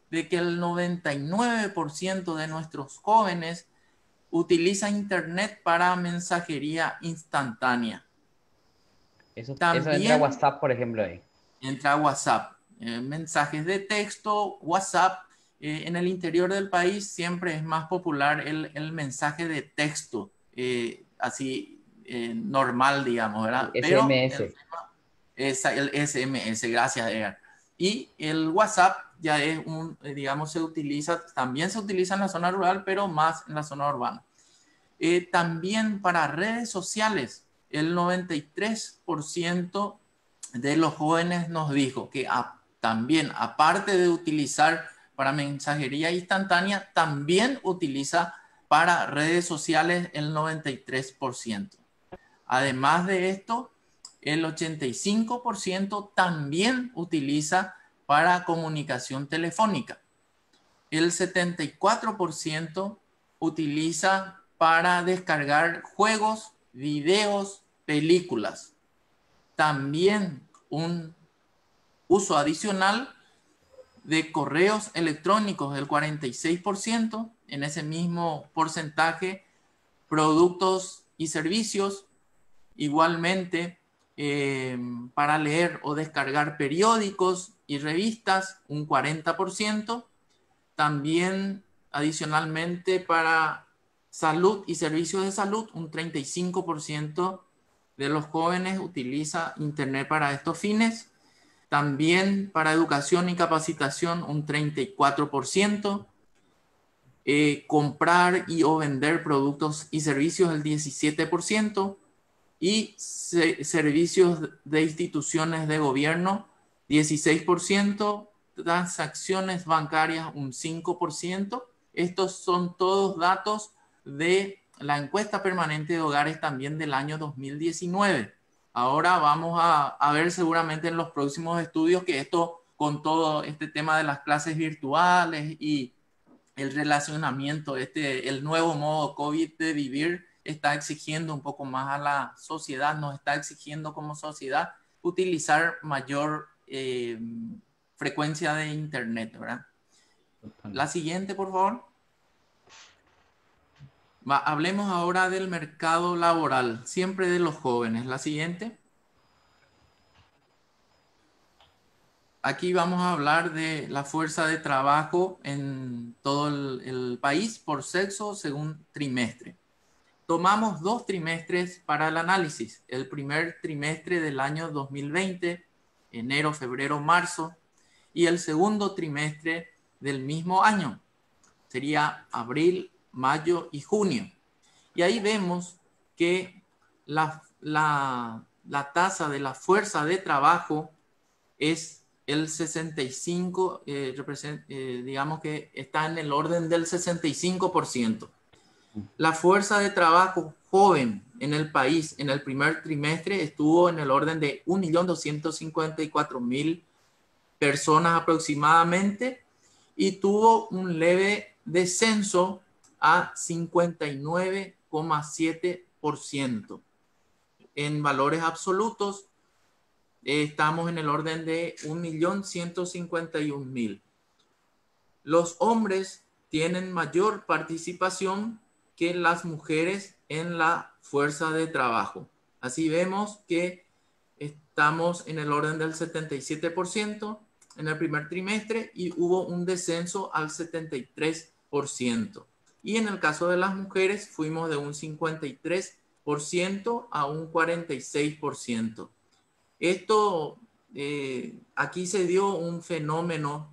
B: de que el noventa y nueve por ciento de nuestros jóvenes utiliza Internet para mensajería instantánea.
A: Eso, eso entra a
B: También
A: WhatsApp, por ejemplo, ahí.
B: entra WhatsApp, eh, mensajes de texto, WhatsApp. Eh, en el interior del país siempre es más popular el, el mensaje de texto, eh, así eh, normal, digamos,
A: El
B: ¿verdad? Pero el
A: S M S.
B: tema es el S M S, gracias, Edgar. Y el WhatsApp ya es un, eh, digamos, se utiliza, también se utiliza en la zona rural, pero más en la zona urbana. Eh, también para redes sociales, el noventa y tres por ciento de los jóvenes nos dijo que a, también, aparte de utilizar para mensajería instantánea, también utiliza para redes sociales el noventa y tres por ciento. Además de esto, el ochenta y cinco por ciento también utiliza para comunicación telefónica. El setenta y cuatro por ciento utiliza para descargar juegos, videos, películas. También un uso adicional de correos electrónicos del cuarenta y seis por ciento. En ese mismo porcentaje, productos y servicios. Igualmente, eh, para leer o descargar periódicos y revistas, un cuarenta por ciento. También, adicionalmente, para salud y servicios de salud, un treinta y cinco por ciento de los jóvenes utiliza Internet para estos fines. También para educación y capacitación, un treinta y cuatro por ciento. Eh, comprar y o vender productos y servicios, el diecisiete por ciento. Y se servicios de instituciones de gobierno, dieciséis por ciento. Transacciones bancarias, un cinco por ciento. Estos son todos datos de la encuesta permanente de hogares también del año dos mil diecinueve. Ahora vamos a, a ver seguramente en los próximos estudios que esto, con todo este tema de las clases virtuales y el relacionamiento, este, el nuevo modo COVID de vivir, está exigiendo un poco más a la sociedad, nos está exigiendo como sociedad utilizar mayor eh, frecuencia de Internet, ¿verdad? La siguiente, por favor. Va, hablemos ahora del mercado laboral, siempre de los jóvenes. La siguiente. Aquí vamos a hablar de la fuerza de trabajo en todo el, el país por sexo según trimestre. Tomamos dos trimestres para el análisis. El primer trimestre del año dos mil veinte, enero, febrero, marzo, y el segundo trimestre del mismo año. Sería abril, mayo y junio. Y ahí vemos que la, la, la tasa de la fuerza de trabajo es el sesenta y cinco, eh, eh, digamos que está en el orden del sesenta y cinco por ciento. La fuerza de trabajo joven en el país en el primer trimestre estuvo en el orden de un millón doscientos cincuenta y cuatro mil personas aproximadamente y tuvo un leve descenso a cincuenta y nueve coma siete por ciento. En valores absolutos, eh, estamos en el orden de un millón ciento cincuenta y un mil. Los hombres tienen mayor participación que las mujeres en la fuerza de trabajo. Así vemos que estamos en el orden del setenta y siete por ciento en el primer trimestre y hubo un descenso al setenta y tres por ciento. Y en el caso de las mujeres fuimos de un cincuenta y tres por ciento a un cuarenta y seis por ciento. Esto, eh, aquí se dio un fenómeno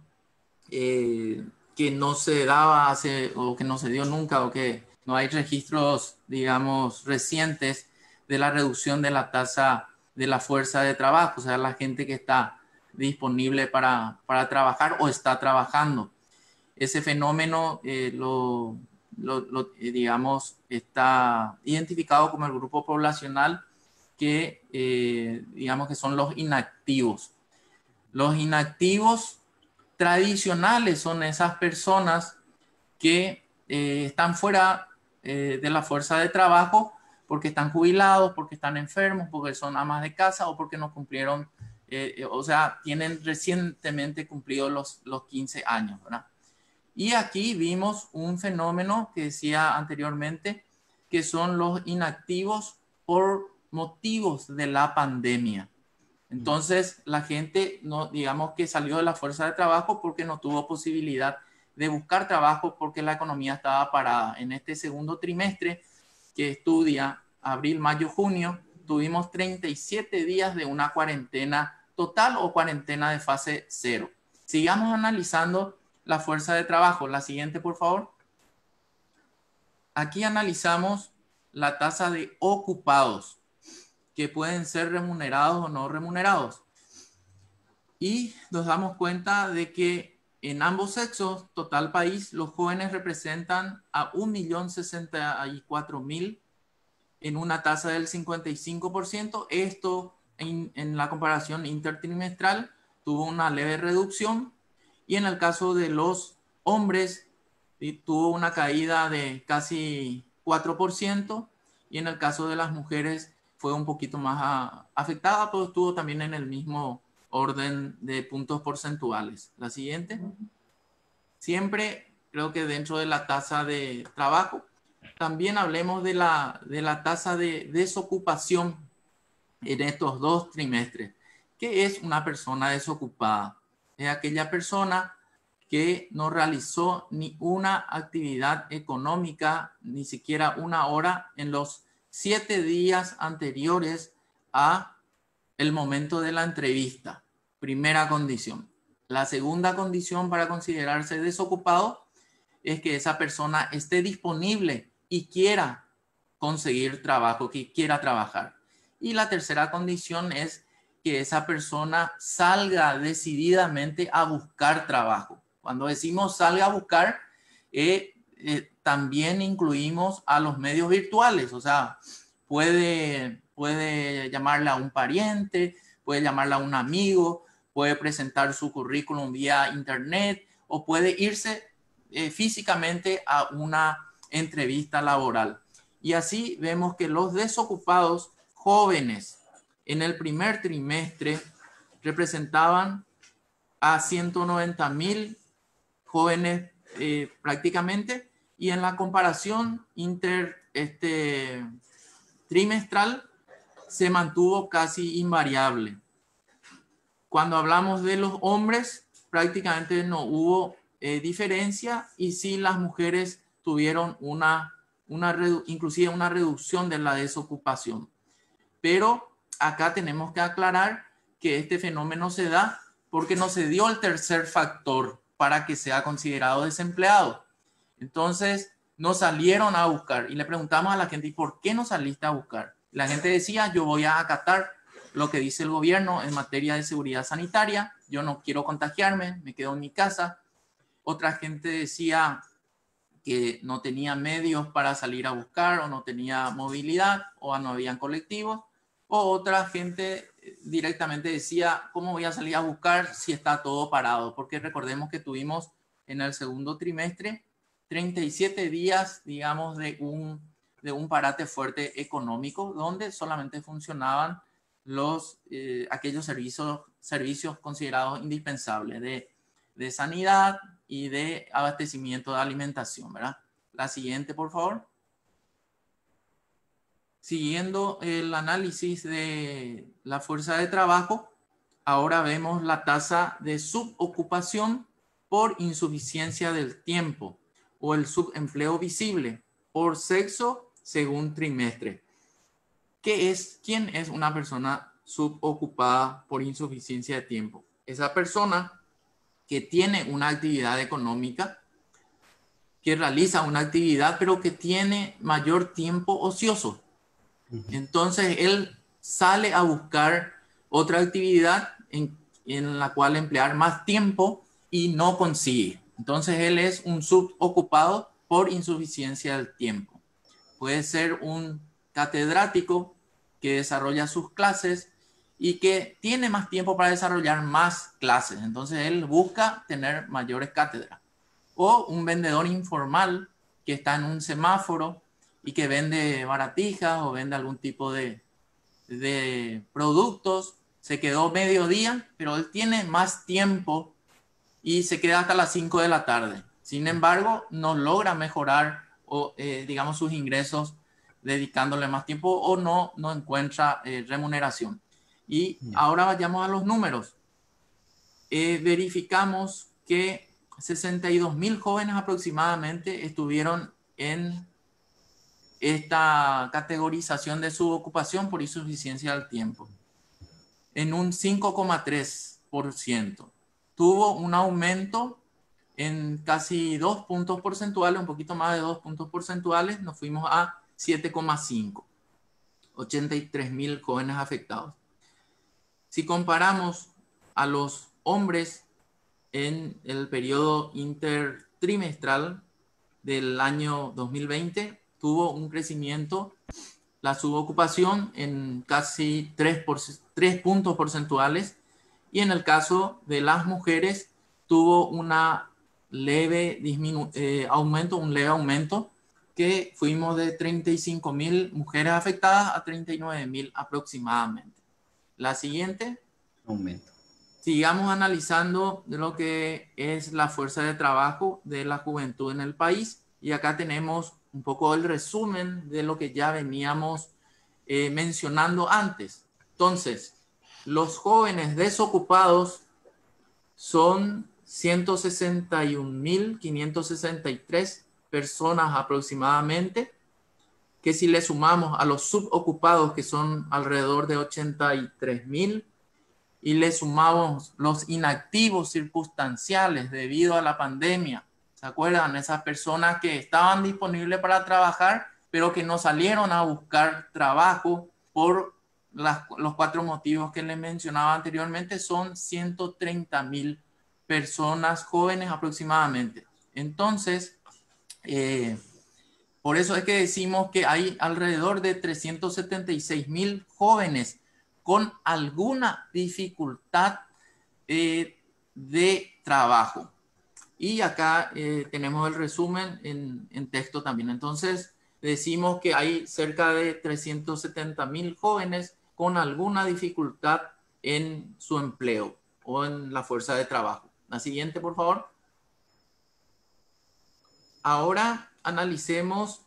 B: eh, que no se daba hace, o que no se dio nunca, o que no hay registros, digamos, recientes de la reducción de la tasa de la fuerza de trabajo, o sea, la gente que está disponible para, para trabajar o está trabajando. Ese fenómeno eh, lo, lo, lo eh, digamos, está identificado como el grupo poblacional que, eh, digamos, que son los inactivos. Los inactivos tradicionales son esas personas que eh, están fuera eh, de la fuerza de trabajo porque están jubilados, porque están enfermos, porque son amas de casa o porque no cumplieron eh, eh, o sea, tienen recientemente cumplido los, los quince años, ¿verdad? Y aquí vimos un fenómeno que decía anteriormente, que son los inactivos por motivos de la pandemia. Entonces, la gente, no, digamos que salió de la fuerza de trabajo porque no tuvo posibilidad de buscar trabajo porque la economía estaba parada. En este segundo trimestre que estudia abril, mayo, junio, tuvimos treinta y siete días de una cuarentena total o cuarentena de fase cero. Sigamos analizando la fuerza de trabajo. La siguiente, por favor. Aquí analizamos la tasa de ocupados, que pueden ser remunerados o no remunerados. Y nos damos cuenta de que en ambos sexos, total país, los jóvenes representan a un millón sesenta y cuatro mil en una tasa del cincuenta y cinco por ciento. Esto en, en la comparación intertrimestral tuvo una leve reducción, y en el caso de los hombres tuvo una caída de casi cuatro por ciento, y en el caso de las mujeres fue un poquito más a, afectada, pero estuvo también en el mismo orden de puntos porcentuales. La siguiente. Siempre creo que dentro de la tasa de trabajo, también hablemos de la, de la tasa de desocupación en estos dos trimestres. ¿Qué es una persona desocupada? Es aquella persona que no realizó ni una actividad económica, ni siquiera una hora, en los siete días anteriores a el momento de la entrevista. Primera condición. La segunda condición para considerarse desocupado es que esa persona esté disponible y quiera conseguir trabajo, que quiera trabajar. Y la tercera condición es que esa persona salga decididamente a buscar trabajo. Cuando decimos salga a buscar, eh, eh, también incluimos a los medios virtuales. O sea, puede, puede llamarle a un pariente, puede llamarle a un amigo, puede presentar su currículum vía internet, o puede irse eh, físicamente a una entrevista laboral. Y así vemos que los desocupados jóvenes en el primer trimestre representaban a ciento noventa mil jóvenes eh, prácticamente, y en la comparación inter este, trimestral se mantuvo casi invariable. Cuando hablamos de los hombres, prácticamente no hubo eh, diferencia, y sí las mujeres tuvieron una, una inclusive una reducción de la desocupación. Pero acá tenemos que aclarar que este fenómeno se da porque no se dio el tercer factor para que sea considerado desempleado. Entonces, no salieron a buscar, y le preguntamos a la gente, ¿y por qué no saliste a buscar? La gente decía, yo voy a acatar lo que dice el gobierno en materia de seguridad sanitaria, yo no quiero contagiarme, me quedo en mi casa. Otra gente decía que no tenía medios para salir a buscar, o no tenía movilidad, o no habían colectivos. O otra gente directamente decía, ¿cómo voy a salir a buscar si está todo parado? Porque recordemos que tuvimos en el segundo trimestre treinta y siete días, digamos, de un, de un parate fuerte económico, donde solamente funcionaban los, eh, aquellos servicios, servicios considerados indispensables de, de sanidad y de abastecimiento de alimentación, ¿verdad? La siguiente, por favor. Siguiendo el análisis de la fuerza de trabajo, ahora vemos la tasa de subocupación por insuficiencia del tiempo, o el subempleo visible por sexo según trimestre. ¿Qué es? ¿Quién es una persona subocupada por insuficiencia de tiempo? Esa persona que tiene una actividad económica, que realiza una actividad, pero que tiene mayor tiempo ocioso. Entonces él sale a buscar otra actividad en, en la cual emplear más tiempo y no consigue. Entonces él es un subocupado por insuficiencia del tiempo. Puede ser un catedrático que desarrolla sus clases y que tiene más tiempo para desarrollar más clases. Entonces él busca tener mayores cátedras. O un vendedor informal que está en un semáforo y que vende baratijas o vende algún tipo de, de productos se quedó mediodía, pero él tiene más tiempo y se queda hasta las cinco de la tarde. Sin embargo, no logra mejorar o, eh, digamos, sus ingresos dedicándole más tiempo o no, no encuentra eh, remuneración. Y
A: Ya.
B: ahora vayamos a los números. Eh, verificamos que sesenta y dos mil jóvenes aproximadamente estuvieron en esta categorización de subocupación por insuficiencia del tiempo, en un cinco coma tres por ciento. Tuvo un aumento en casi dos puntos porcentuales, un poquito más de dos puntos porcentuales, nos fuimos a siete coma cinco, ochenta y tres mil jóvenes afectados. Si comparamos a los hombres en el periodo intertrimestral del año dos mil veinte, tuvo un crecimiento, la subocupación en casi tres, por, tres puntos porcentuales, y en el caso de las mujeres tuvo una leve disminu eh, aumento, un leve aumento, que fuimos de treinta y cinco mil mujeres afectadas a treinta y nueve mil aproximadamente. La siguiente.
A: Aumento.
B: Sigamos analizando de lo que es la fuerza de trabajo de la juventud en el país. Y acá tenemos un poco el resumen de lo que ya veníamos eh, mencionando antes. Entonces, los jóvenes desocupados son ciento sesenta y un mil quinientos sesenta y tres personas aproximadamente, que si le sumamos a los subocupados, que son alrededor de ochenta y tres mil, y le sumamos los inactivos circunstanciales debido a la pandemia, ¿se acuerdan? Esas personas que estaban disponibles para trabajar, pero que no salieron a buscar trabajo por las, los cuatro motivos que les mencionaba anteriormente, son ciento treinta mil personas jóvenes aproximadamente. Entonces, eh, por eso es que decimos que hay alrededor de trescientos setenta y seis mil jóvenes con alguna dificultad eh, de trabajo. Y acá eh, tenemos el resumen en, en texto también. Entonces, decimos que hay cerca de trescientos setenta mil jóvenes con alguna dificultad en su empleo o en la fuerza de trabajo. La siguiente, por favor. Ahora analicemos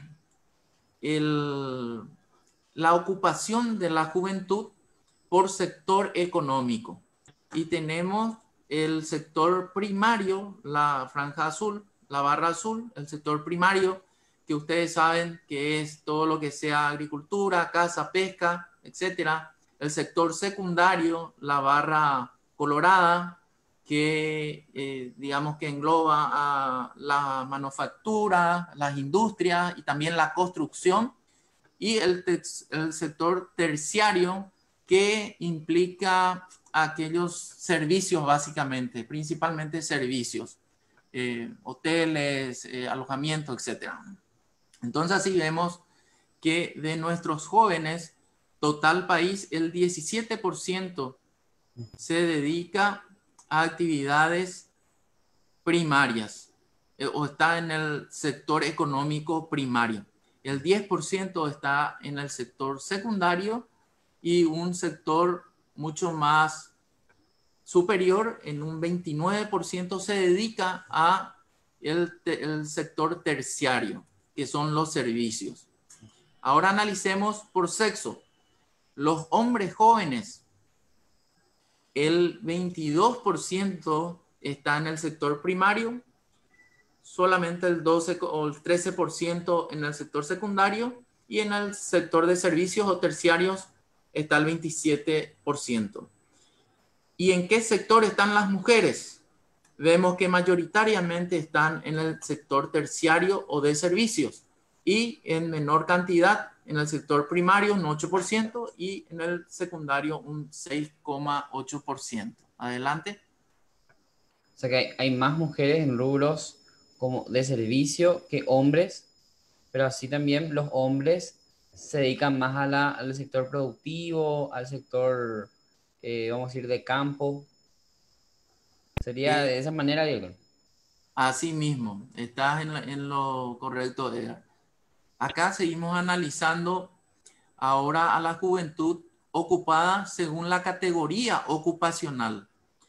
B: el, la ocupación de la juventud por sector económico. Y tenemos el sector primario, la franja azul, la barra azul, el sector primario, que ustedes saben que es todo lo que sea agricultura, caza, pesca, etcétera. El sector secundario, la barra colorada, que eh, digamos que engloba a la manufactura, las industrias y también la construcción, y el, el sector terciario, que implica aquellos servicios básicamente, principalmente servicios, eh, hoteles, eh, alojamiento, etcétera. Entonces así vemos que de nuestros jóvenes, total país, el diecisiete por ciento se dedica a actividades primarias eh, o está en el sector económico primario. El diez por ciento está en el sector secundario y un sector mucho más superior, en un veintinueve por ciento, se dedica a el, el sector terciario, que son los servicios. Ahora analicemos por sexo. Los hombres jóvenes, el veintidós por ciento está en el sector primario, solamente el doce o el trece por ciento en el sector secundario, y en el sector de servicios o terciarios está el veintisiete por ciento. ¿Y en qué sector están las mujeres? Vemos que mayoritariamente están en el sector terciario o de servicios, y en menor cantidad en el sector primario un ocho por ciento y en el secundario un seis coma ocho por ciento. Adelante.
A: O sea que hay, hay más mujeres en rubros como de servicio que hombres, pero así también los hombres se dedican más a la, al sector productivo, al sector, eh, vamos a decir, de campo. Sería
B: Eh,
A: de esa manera, Diego.
B: Así mismo, estás en, la, en lo correcto, Edgar. Acá seguimos analizando ahora a la juventud ocupada según la categoría ocupacional.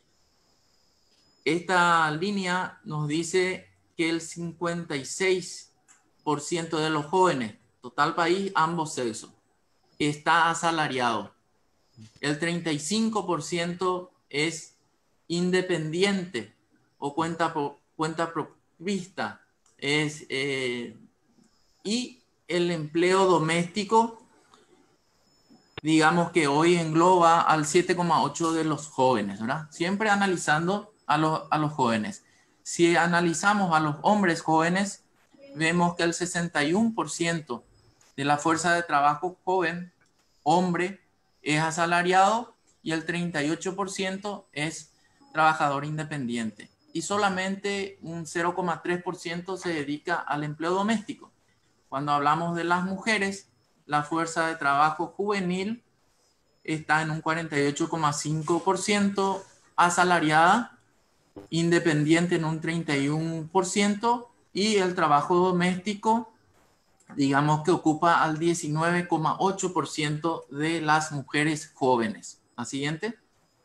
B: Esta línea nos dice que el cincuenta y seis por ciento de los jóvenes, total país, ambos sexos, está asalariado. El treinta y cinco por ciento es independiente o cuenta, por, cuenta provista. Es, eh, y el empleo doméstico, digamos que hoy engloba al siete coma ocho por ciento de los jóvenes, ¿verdad? Siempre analizando a los, a los jóvenes. Si analizamos a los hombres jóvenes, vemos que el sesenta y uno por ciento de la fuerza de trabajo joven, hombre, es asalariado y el treinta y ocho por ciento es trabajador independiente. Y solamente un cero coma tres por ciento se dedica al empleo doméstico. Cuando hablamos de las mujeres, la fuerza de trabajo juvenil está en un cuarenta y ocho coma cinco por ciento asalariada, independiente en un treinta y uno por ciento y el trabajo doméstico, digamos que ocupa al diecinueve coma ocho por ciento de las mujeres jóvenes. La siguiente.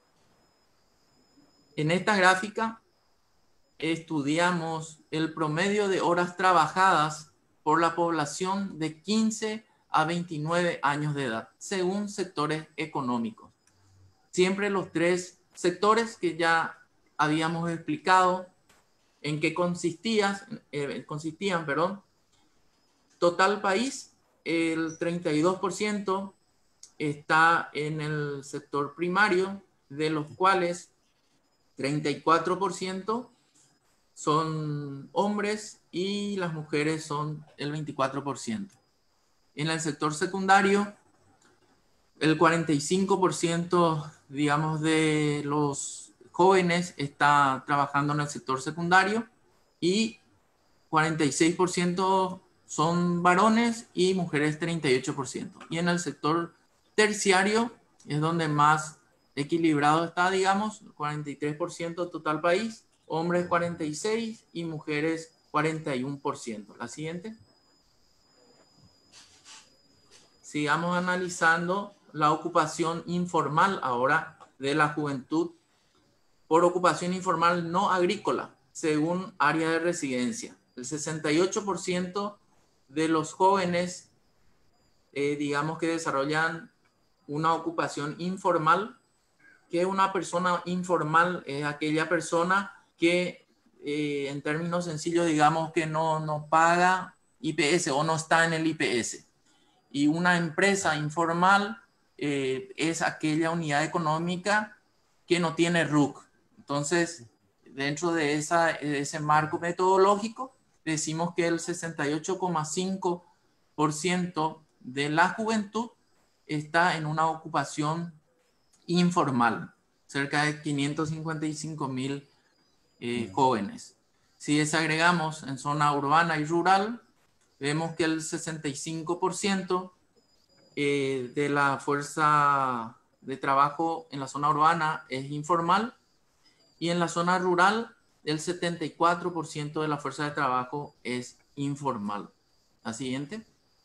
B: En esta gráfica estudiamos el promedio de horas trabajadas por la población de quince a veintinueve años de edad, según sectores económicos. Siempre los tres sectores que ya habíamos explicado en qué consistían, eh, consistían, perdón. Total país, el treinta y dos por ciento está en el sector primario, de los cuales treinta y cuatro por ciento son hombres y las mujeres son el veinticuatro por ciento. En el sector secundario, el cuarenta y cinco por ciento, digamos, de los jóvenes está trabajando en el sector secundario y cuarenta y seis por ciento son varones y mujeres treinta y ocho por ciento. Y en el sector terciario es donde más equilibrado está, digamos, cuarenta y tres por ciento total país, hombres cuarenta y seis por ciento y mujeres cuarenta y uno por ciento. La siguiente. Sigamos analizando la ocupación informal ahora de la juventud por ocupación informal no agrícola, según área de residencia. El sesenta y ocho por ciento de los jóvenes, eh, digamos que desarrollan una ocupación informal. Que una persona informal es aquella persona que, eh, en términos sencillos, digamos que no, no paga I P S o no está en el I P S. Y una empresa informal eh, es aquella unidad económica que no tiene R U C. Entonces, dentro de, esa, de ese marco metodológico, decimos que el sesenta y ocho coma cinco por ciento de la juventud está en una ocupación informal, cerca de quinientos cincuenta y cinco mil eh, jóvenes. Si desagregamos en zona urbana y rural, vemos que el sesenta y cinco por ciento eh, de la fuerza de trabajo en la zona urbana es informal y en la zona rural el setenta y cuatro por ciento de la fuerza de trabajo es informal. La siguiente.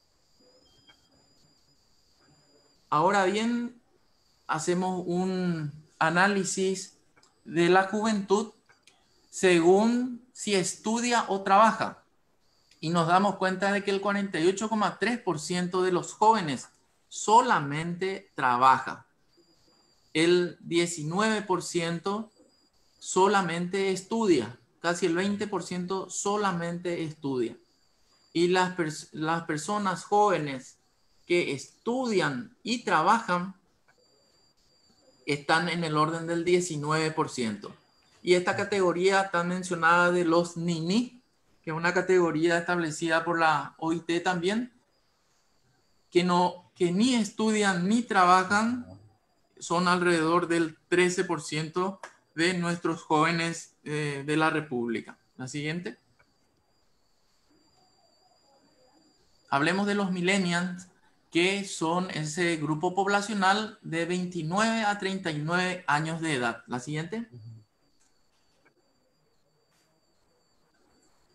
B: Ahora bien, hacemos un análisis de la juventud según si estudia o trabaja. Y nos damos cuenta de que el cuarenta y ocho coma tres por ciento de los jóvenes solamente trabaja. El diecinueve por ciento solamente estudia. Casi el veinte por ciento solamente estudia. Y las, pers las personas jóvenes que estudian y trabajan están en el orden del diecinueve por ciento. Y esta categoría tan mencionada de los nini, que es una categoría establecida por la O I T también, que, no, que ni estudian ni trabajan, son alrededor del trece por ciento de nuestros jóvenes eh, de la República. La siguiente. Hablemos de los millennials, que son ese grupo poblacional de veintinueve a treinta y nueve años de edad. La siguiente.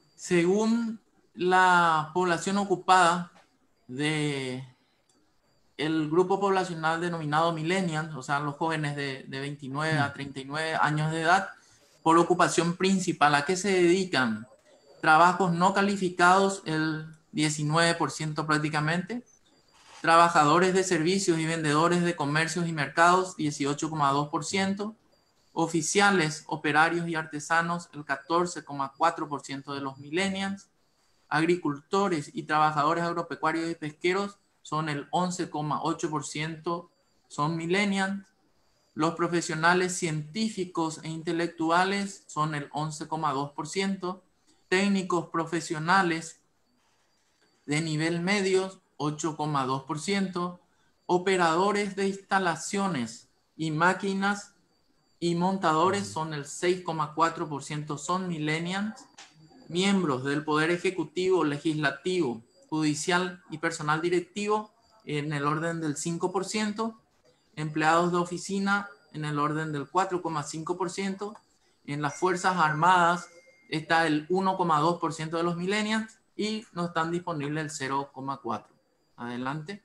B: Según la población ocupada de el grupo poblacional denominado millennials, o sea, los jóvenes de, de veintinueve a treinta y nueve años de edad, por ocupación principal, ¿a qué se dedican? Trabajos no calificados, el diecinueve por ciento prácticamente. Trabajadores de servicios y vendedores de comercios y mercados, dieciocho coma dos por ciento. Oficiales, operarios y artesanos, el catorce coma cuatro por ciento de los millennials. Agricultores y trabajadores agropecuarios y pesqueros son el once coma ocho por ciento, son millennials. Los profesionales científicos e intelectuales son el once coma dos por ciento. Técnicos profesionales de nivel medio, ocho coma dos por ciento. Operadores de instalaciones y máquinas y montadores son el seis coma cuatro por ciento, son millennials. Miembros del Poder Ejecutivo, Legislativo, Judicial y Personal Directivo en el orden del cinco por ciento. Empleados de oficina en el orden del cuatro coma cinco por ciento. En las Fuerzas Armadas está el uno coma dos por ciento de los millennials y no están disponibles el cero coma cuatro por ciento. Adelante.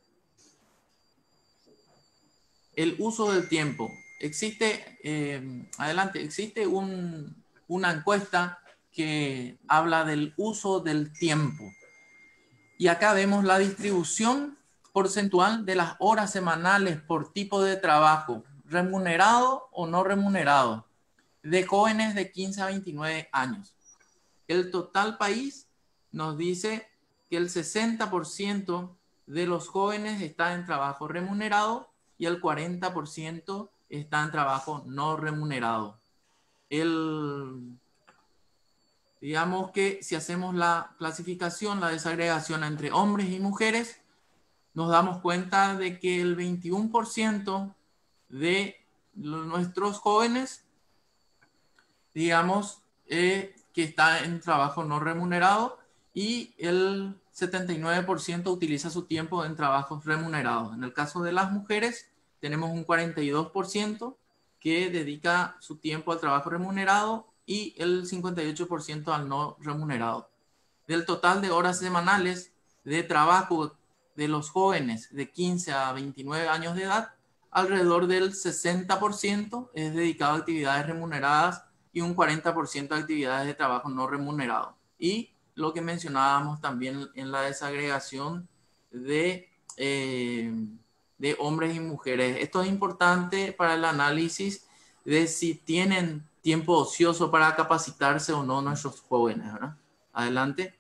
B: El uso del tiempo. Existe, eh, adelante, existe un, una encuesta que habla del uso del tiempo. Y acá vemos la distribución porcentual de las horas semanales por tipo de trabajo, remunerado o no remunerado, de jóvenes de quince a veintinueve años. El total país nos dice que el sesenta por ciento de los jóvenes está en trabajo remunerado y el cuarenta por ciento está en trabajo no remunerado. El... Digamos que si hacemos la clasificación, la desagregación entre hombres y mujeres, nos damos cuenta de que el veintiuno por ciento de nuestros jóvenes, digamos, eh, que está en trabajo no remunerado y el setenta y nueve por ciento utiliza su tiempo en trabajos remunerados. En el caso de las mujeres, tenemos un cuarenta y dos por ciento que dedica su tiempo al trabajo remunerado y el cincuenta y ocho por ciento al no remunerado. Del total de horas semanales de trabajo de los jóvenes de quince a veintinueve años de edad, alrededor del sesenta por ciento es dedicado a actividades remuneradas y un cuarenta por ciento a actividades de trabajo no remunerado. Y lo que mencionábamos también en la desagregación de, eh, de hombres y mujeres. Esto es importante para el análisis de si tienen tiempo ocioso para capacitarse o no nuestros jóvenes, ¿verdad? Adelante.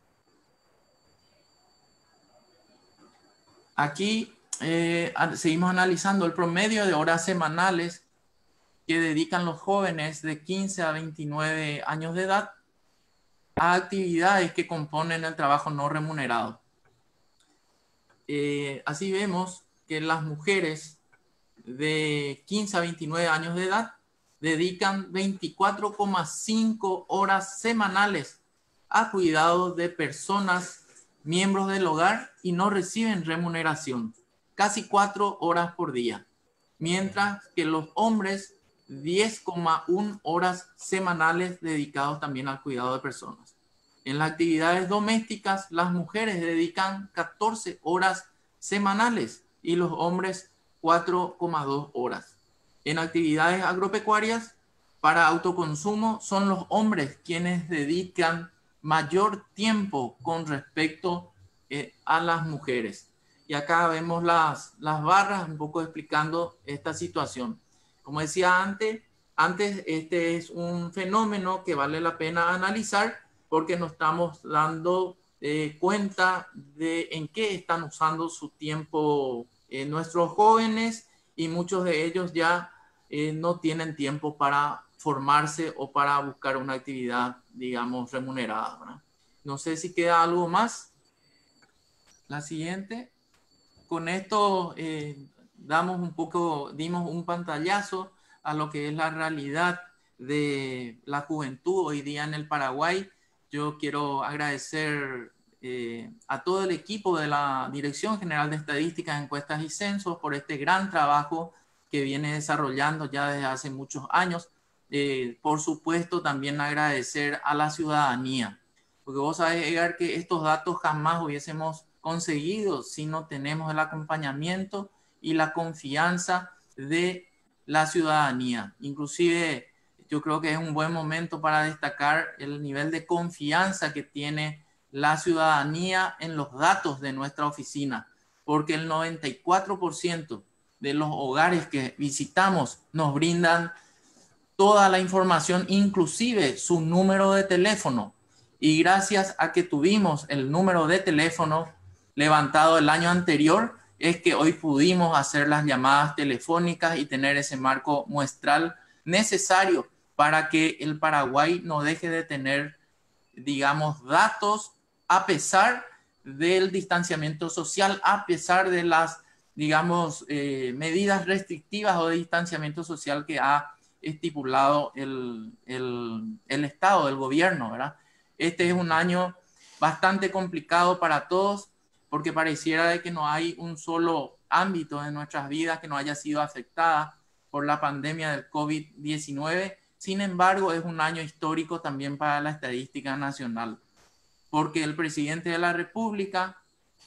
B: Aquí eh, seguimos analizando el promedio de horas semanales que dedican los jóvenes de quince a veintinueve años de edad a actividades que componen el trabajo no remunerado. Eh, así vemos que las mujeres de quince a veintinueve años de edad dedican veinticuatro coma cinco horas semanales a cuidados de personas, miembros del hogar y no reciben remuneración, casi cuatro horas por día, mientras que los hombres diez coma uno horas semanales dedicados también al cuidado de personas. En las actividades domésticas, las mujeres dedican catorce horas semanales y los hombres cuatro coma dos horas. En actividades agropecuarias para autoconsumo son los hombres quienes dedican mayor tiempo con respecto eh, a las mujeres. Y acá vemos las, las barras un poco explicando esta situación. Como decía antes, antes este es un fenómeno que vale la pena analizar porque nos estamos dando eh, cuenta de en qué están usando su tiempo eh, nuestros jóvenes y muchos de ellos ya eh, no tienen tiempo para formarse o para buscar una actividad, digamos, remunerada, ¿verdad? No sé si queda algo más. La siguiente. Con esto eh, damos un poco, dimos un pantallazo a lo que es la realidad de la juventud hoy día en el Paraguay. Yo quiero agradecer eh, a todo el equipo de la Dirección General de Estadísticas, Encuestas y Censos por este gran trabajo que viene desarrollando ya desde hace muchos años. Eh, por supuesto, también agradecer a la ciudadanía, porque vos sabés, Edgar, que estos datos jamás hubiésemos conseguido si no tenemos el acompañamiento y la confianza de la ciudadanía. Inclusive yo creo que es un buen momento para destacar el nivel de confianza que tiene la ciudadanía en los datos de nuestra oficina, porque el noventa y cuatro por ciento de los hogares que visitamos nos brindan toda la información, inclusive su número de teléfono. Y gracias a que tuvimos el número de teléfono levantado el año anterior, es que hoy pudimos hacer las llamadas telefónicas y tener ese marco muestral necesario para que el Paraguay no deje de tener, digamos, datos a pesar del distanciamiento social, a pesar de las, digamos, eh, medidas restrictivas o de distanciamiento social que ha estipulado el, el, el Estado, el gobierno, ¿verdad? Este es un año bastante complicado para todos porque pareciera de que no hay un solo ámbito de nuestras vidas que no haya sido afectada por la pandemia del COVID diecinueve. Sin embargo, es un año histórico también para la estadística nacional, porque el presidente de la República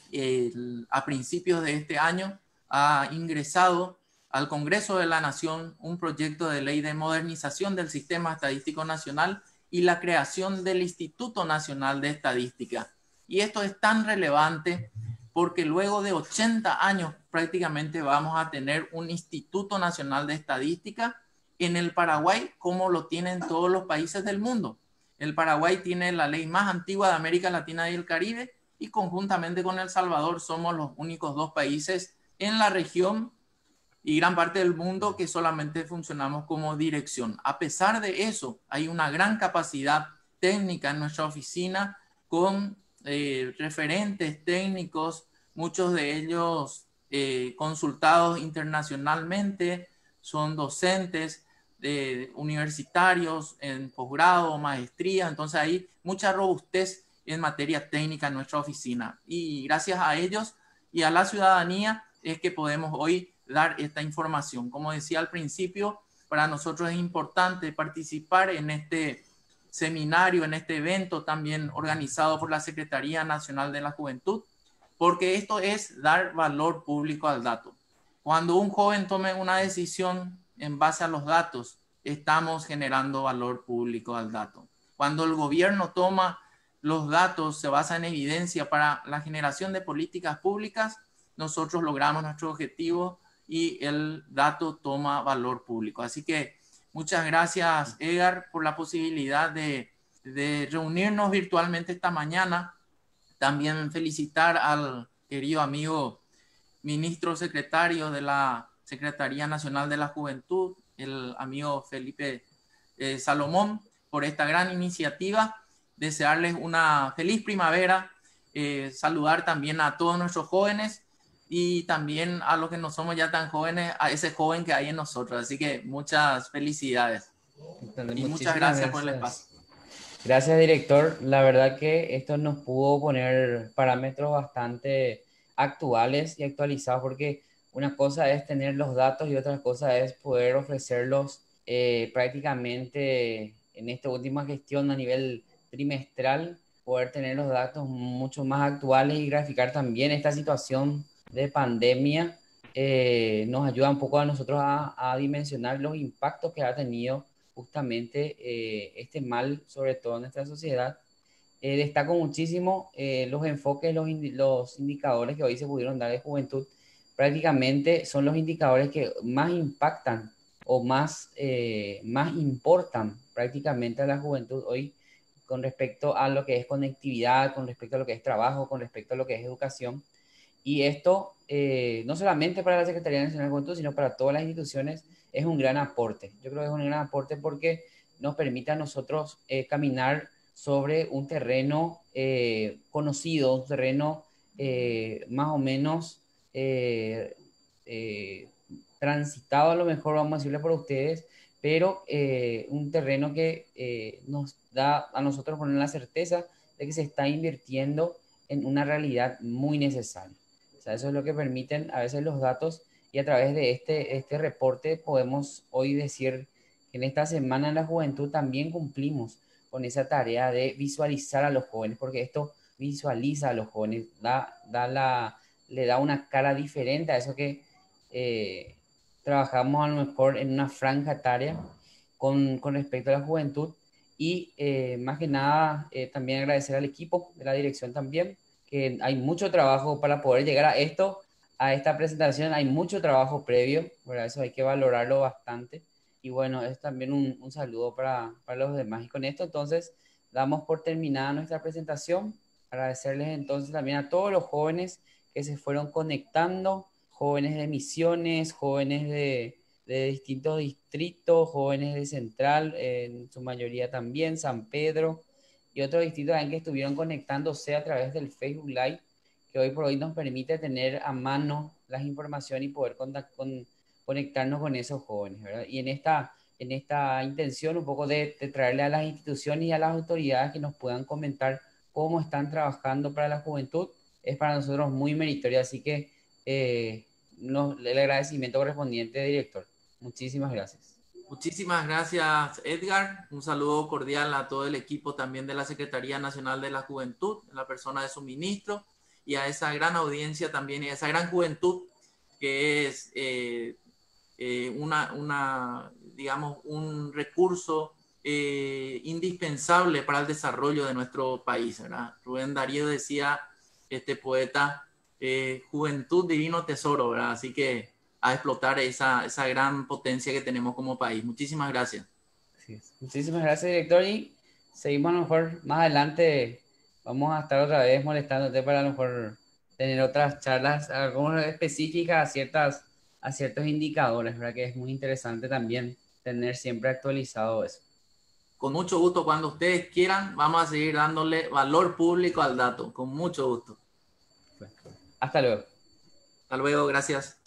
B: el, a principios de este año ha ingresado al Congreso de la Nación un proyecto de ley de modernización del Sistema Estadístico Nacional y la creación del Instituto Nacional de Estadística. Y esto es tan relevante porque luego de ochenta años prácticamente vamos a tener un Instituto Nacional de Estadística en el Paraguay como lo tienen todos los países del mundo. El Paraguay tiene la ley más antigua de América Latina y el Caribe y conjuntamente con El Salvador somos los únicos dos países en la región y gran parte del mundo que solamente funcionamos como dirección. A pesar de eso, hay una gran capacidad técnica en nuestra oficina con eh, referentes técnicos, muchos de ellos eh, consultados internacionalmente, son docentes eh, universitarios en posgrado o maestría, entonces hay mucha robustez en materia técnica en nuestra oficina y gracias a ellos y a la ciudadanía es que podemos hoy dar esta información. Como decía al principio, para nosotros es importante participar en este seminario, en este evento también organizado por la Secretaría Nacional de la Juventud, porque esto es dar valor público al dato. Cuando un joven tome una decisión en base a los datos, estamos generando valor público al dato. Cuando el gobierno toma los datos, se basa en evidencia para la generación de políticas públicas, nosotros logramos nuestro objetivo y el dato toma valor público. Así que muchas gracias, Edgar, por la posibilidad de, de reunirnos virtualmente esta mañana. También felicitar al querido amigo ministro secretario de la Secretaría Nacional de la Juventud, el amigo Felipe eh, Salomón, por esta gran iniciativa. Desearles una feliz primavera, eh, saludar también a todos nuestros jóvenes y también a los que no somos ya tan jóvenes, a ese joven que hay en nosotros. Así que muchas felicidades.
A: Entonces,
B: Y muchas
A: muchísimas
B: gracias por el espacio.
A: gracias. Gracias, director. La verdad que esto nos pudo poner parámetros bastante actuales y actualizados, porque una cosa es tener los datos y otra cosa es poder ofrecerlos eh, prácticamente en esta última gestión a nivel trimestral, poder tener los datos mucho más actuales y graficar también esta situación de pandemia. Eh, nos ayuda un poco a nosotros a, a dimensionar los impactos que ha tenido justamente eh, este mal, sobre todo en nuestra sociedad. Eh, destaco muchísimo eh, los enfoques, los, indi los indicadores que hoy se pudieron dar de juventud. Prácticamente son los indicadores que más impactan o más, eh, más importan prácticamente a la juventud hoy con respecto a lo que es conectividad, con respecto a lo que es trabajo, con respecto a lo que es educación. Y esto, eh, no solamente para la Secretaría Nacional de Juventud, sino para todas las instituciones, es un gran aporte. Yo creo que es un gran aporte porque nos permite a nosotros eh, caminar sobre un terreno eh, conocido, un terreno eh, más o menos eh, eh, transitado, a lo mejor vamos a decirle por ustedes, pero eh, un terreno que eh, nos da a nosotros poner la certeza de que se está invirtiendo en una realidad muy necesaria. O sea, eso es lo que permiten a veces los datos y a través de este, este reporte podemos hoy decir que en esta semana en la juventud también cumplimos con esa tarea de visualizar a los jóvenes, porque esto visualiza a los jóvenes, da, da la, le da una cara diferente a eso que eh, trabajamos a lo mejor en una franja etaria con, con respecto a la juventud. Y eh, más que nada, eh, también agradecer al equipo de la dirección también, que hay mucho trabajo para poder llegar a esto, a esta presentación, hay mucho trabajo previo, por eso hay que valorarlo bastante. Y bueno, es también un, un saludo para, para los demás. Y con esto entonces damos por terminada nuestra presentación. Agradecerles entonces también a todos los jóvenes que se fueron conectando, jóvenes de Misiones, jóvenes de, de distintos distritos, jóvenes de Central, en su mayoría también, San Pedro y otros distritos también que estuvieron conectándose a través del Facebook Live, que hoy por hoy nos permite tener a mano las informaciones y poder contact, con, conectarnos con esos jóvenes, ¿verdad? Y en esta, en esta intención un poco de, de traerle a las instituciones y a las autoridades que nos puedan comentar cómo están trabajando para la juventud, es para nosotros muy meritorio, así que eh, nos, el agradecimiento correspondiente, director. Muchísimas gracias.
B: Muchísimas gracias, Edgar. Un saludo cordial a todo el equipo también de la Secretaría Nacional de la Juventud, en la persona de su ministro, y a esa gran audiencia también, y a esa gran juventud que es eh, eh, una, una, digamos, un recurso eh, indispensable para el desarrollo de nuestro país, ¿verdad? Rubén Darío decía, este poeta, eh, juventud, divino tesoro, ¿verdad? Así que a explotar esa, esa gran potencia que tenemos como país. Muchísimas gracias.
A: Así es. Muchísimas gracias, director. Y seguimos a lo mejor más adelante. Vamos a estar otra vez molestándote para a lo mejor tener otras charlas, algunas específicas a, ciertas, a ciertos indicadores, ¿verdad? Que es muy interesante también tener siempre actualizado eso.
B: Con mucho gusto, cuando ustedes quieran, vamos a seguir dándole valor público al dato. Con mucho gusto.
A: Hasta luego.
B: Hasta luego, gracias.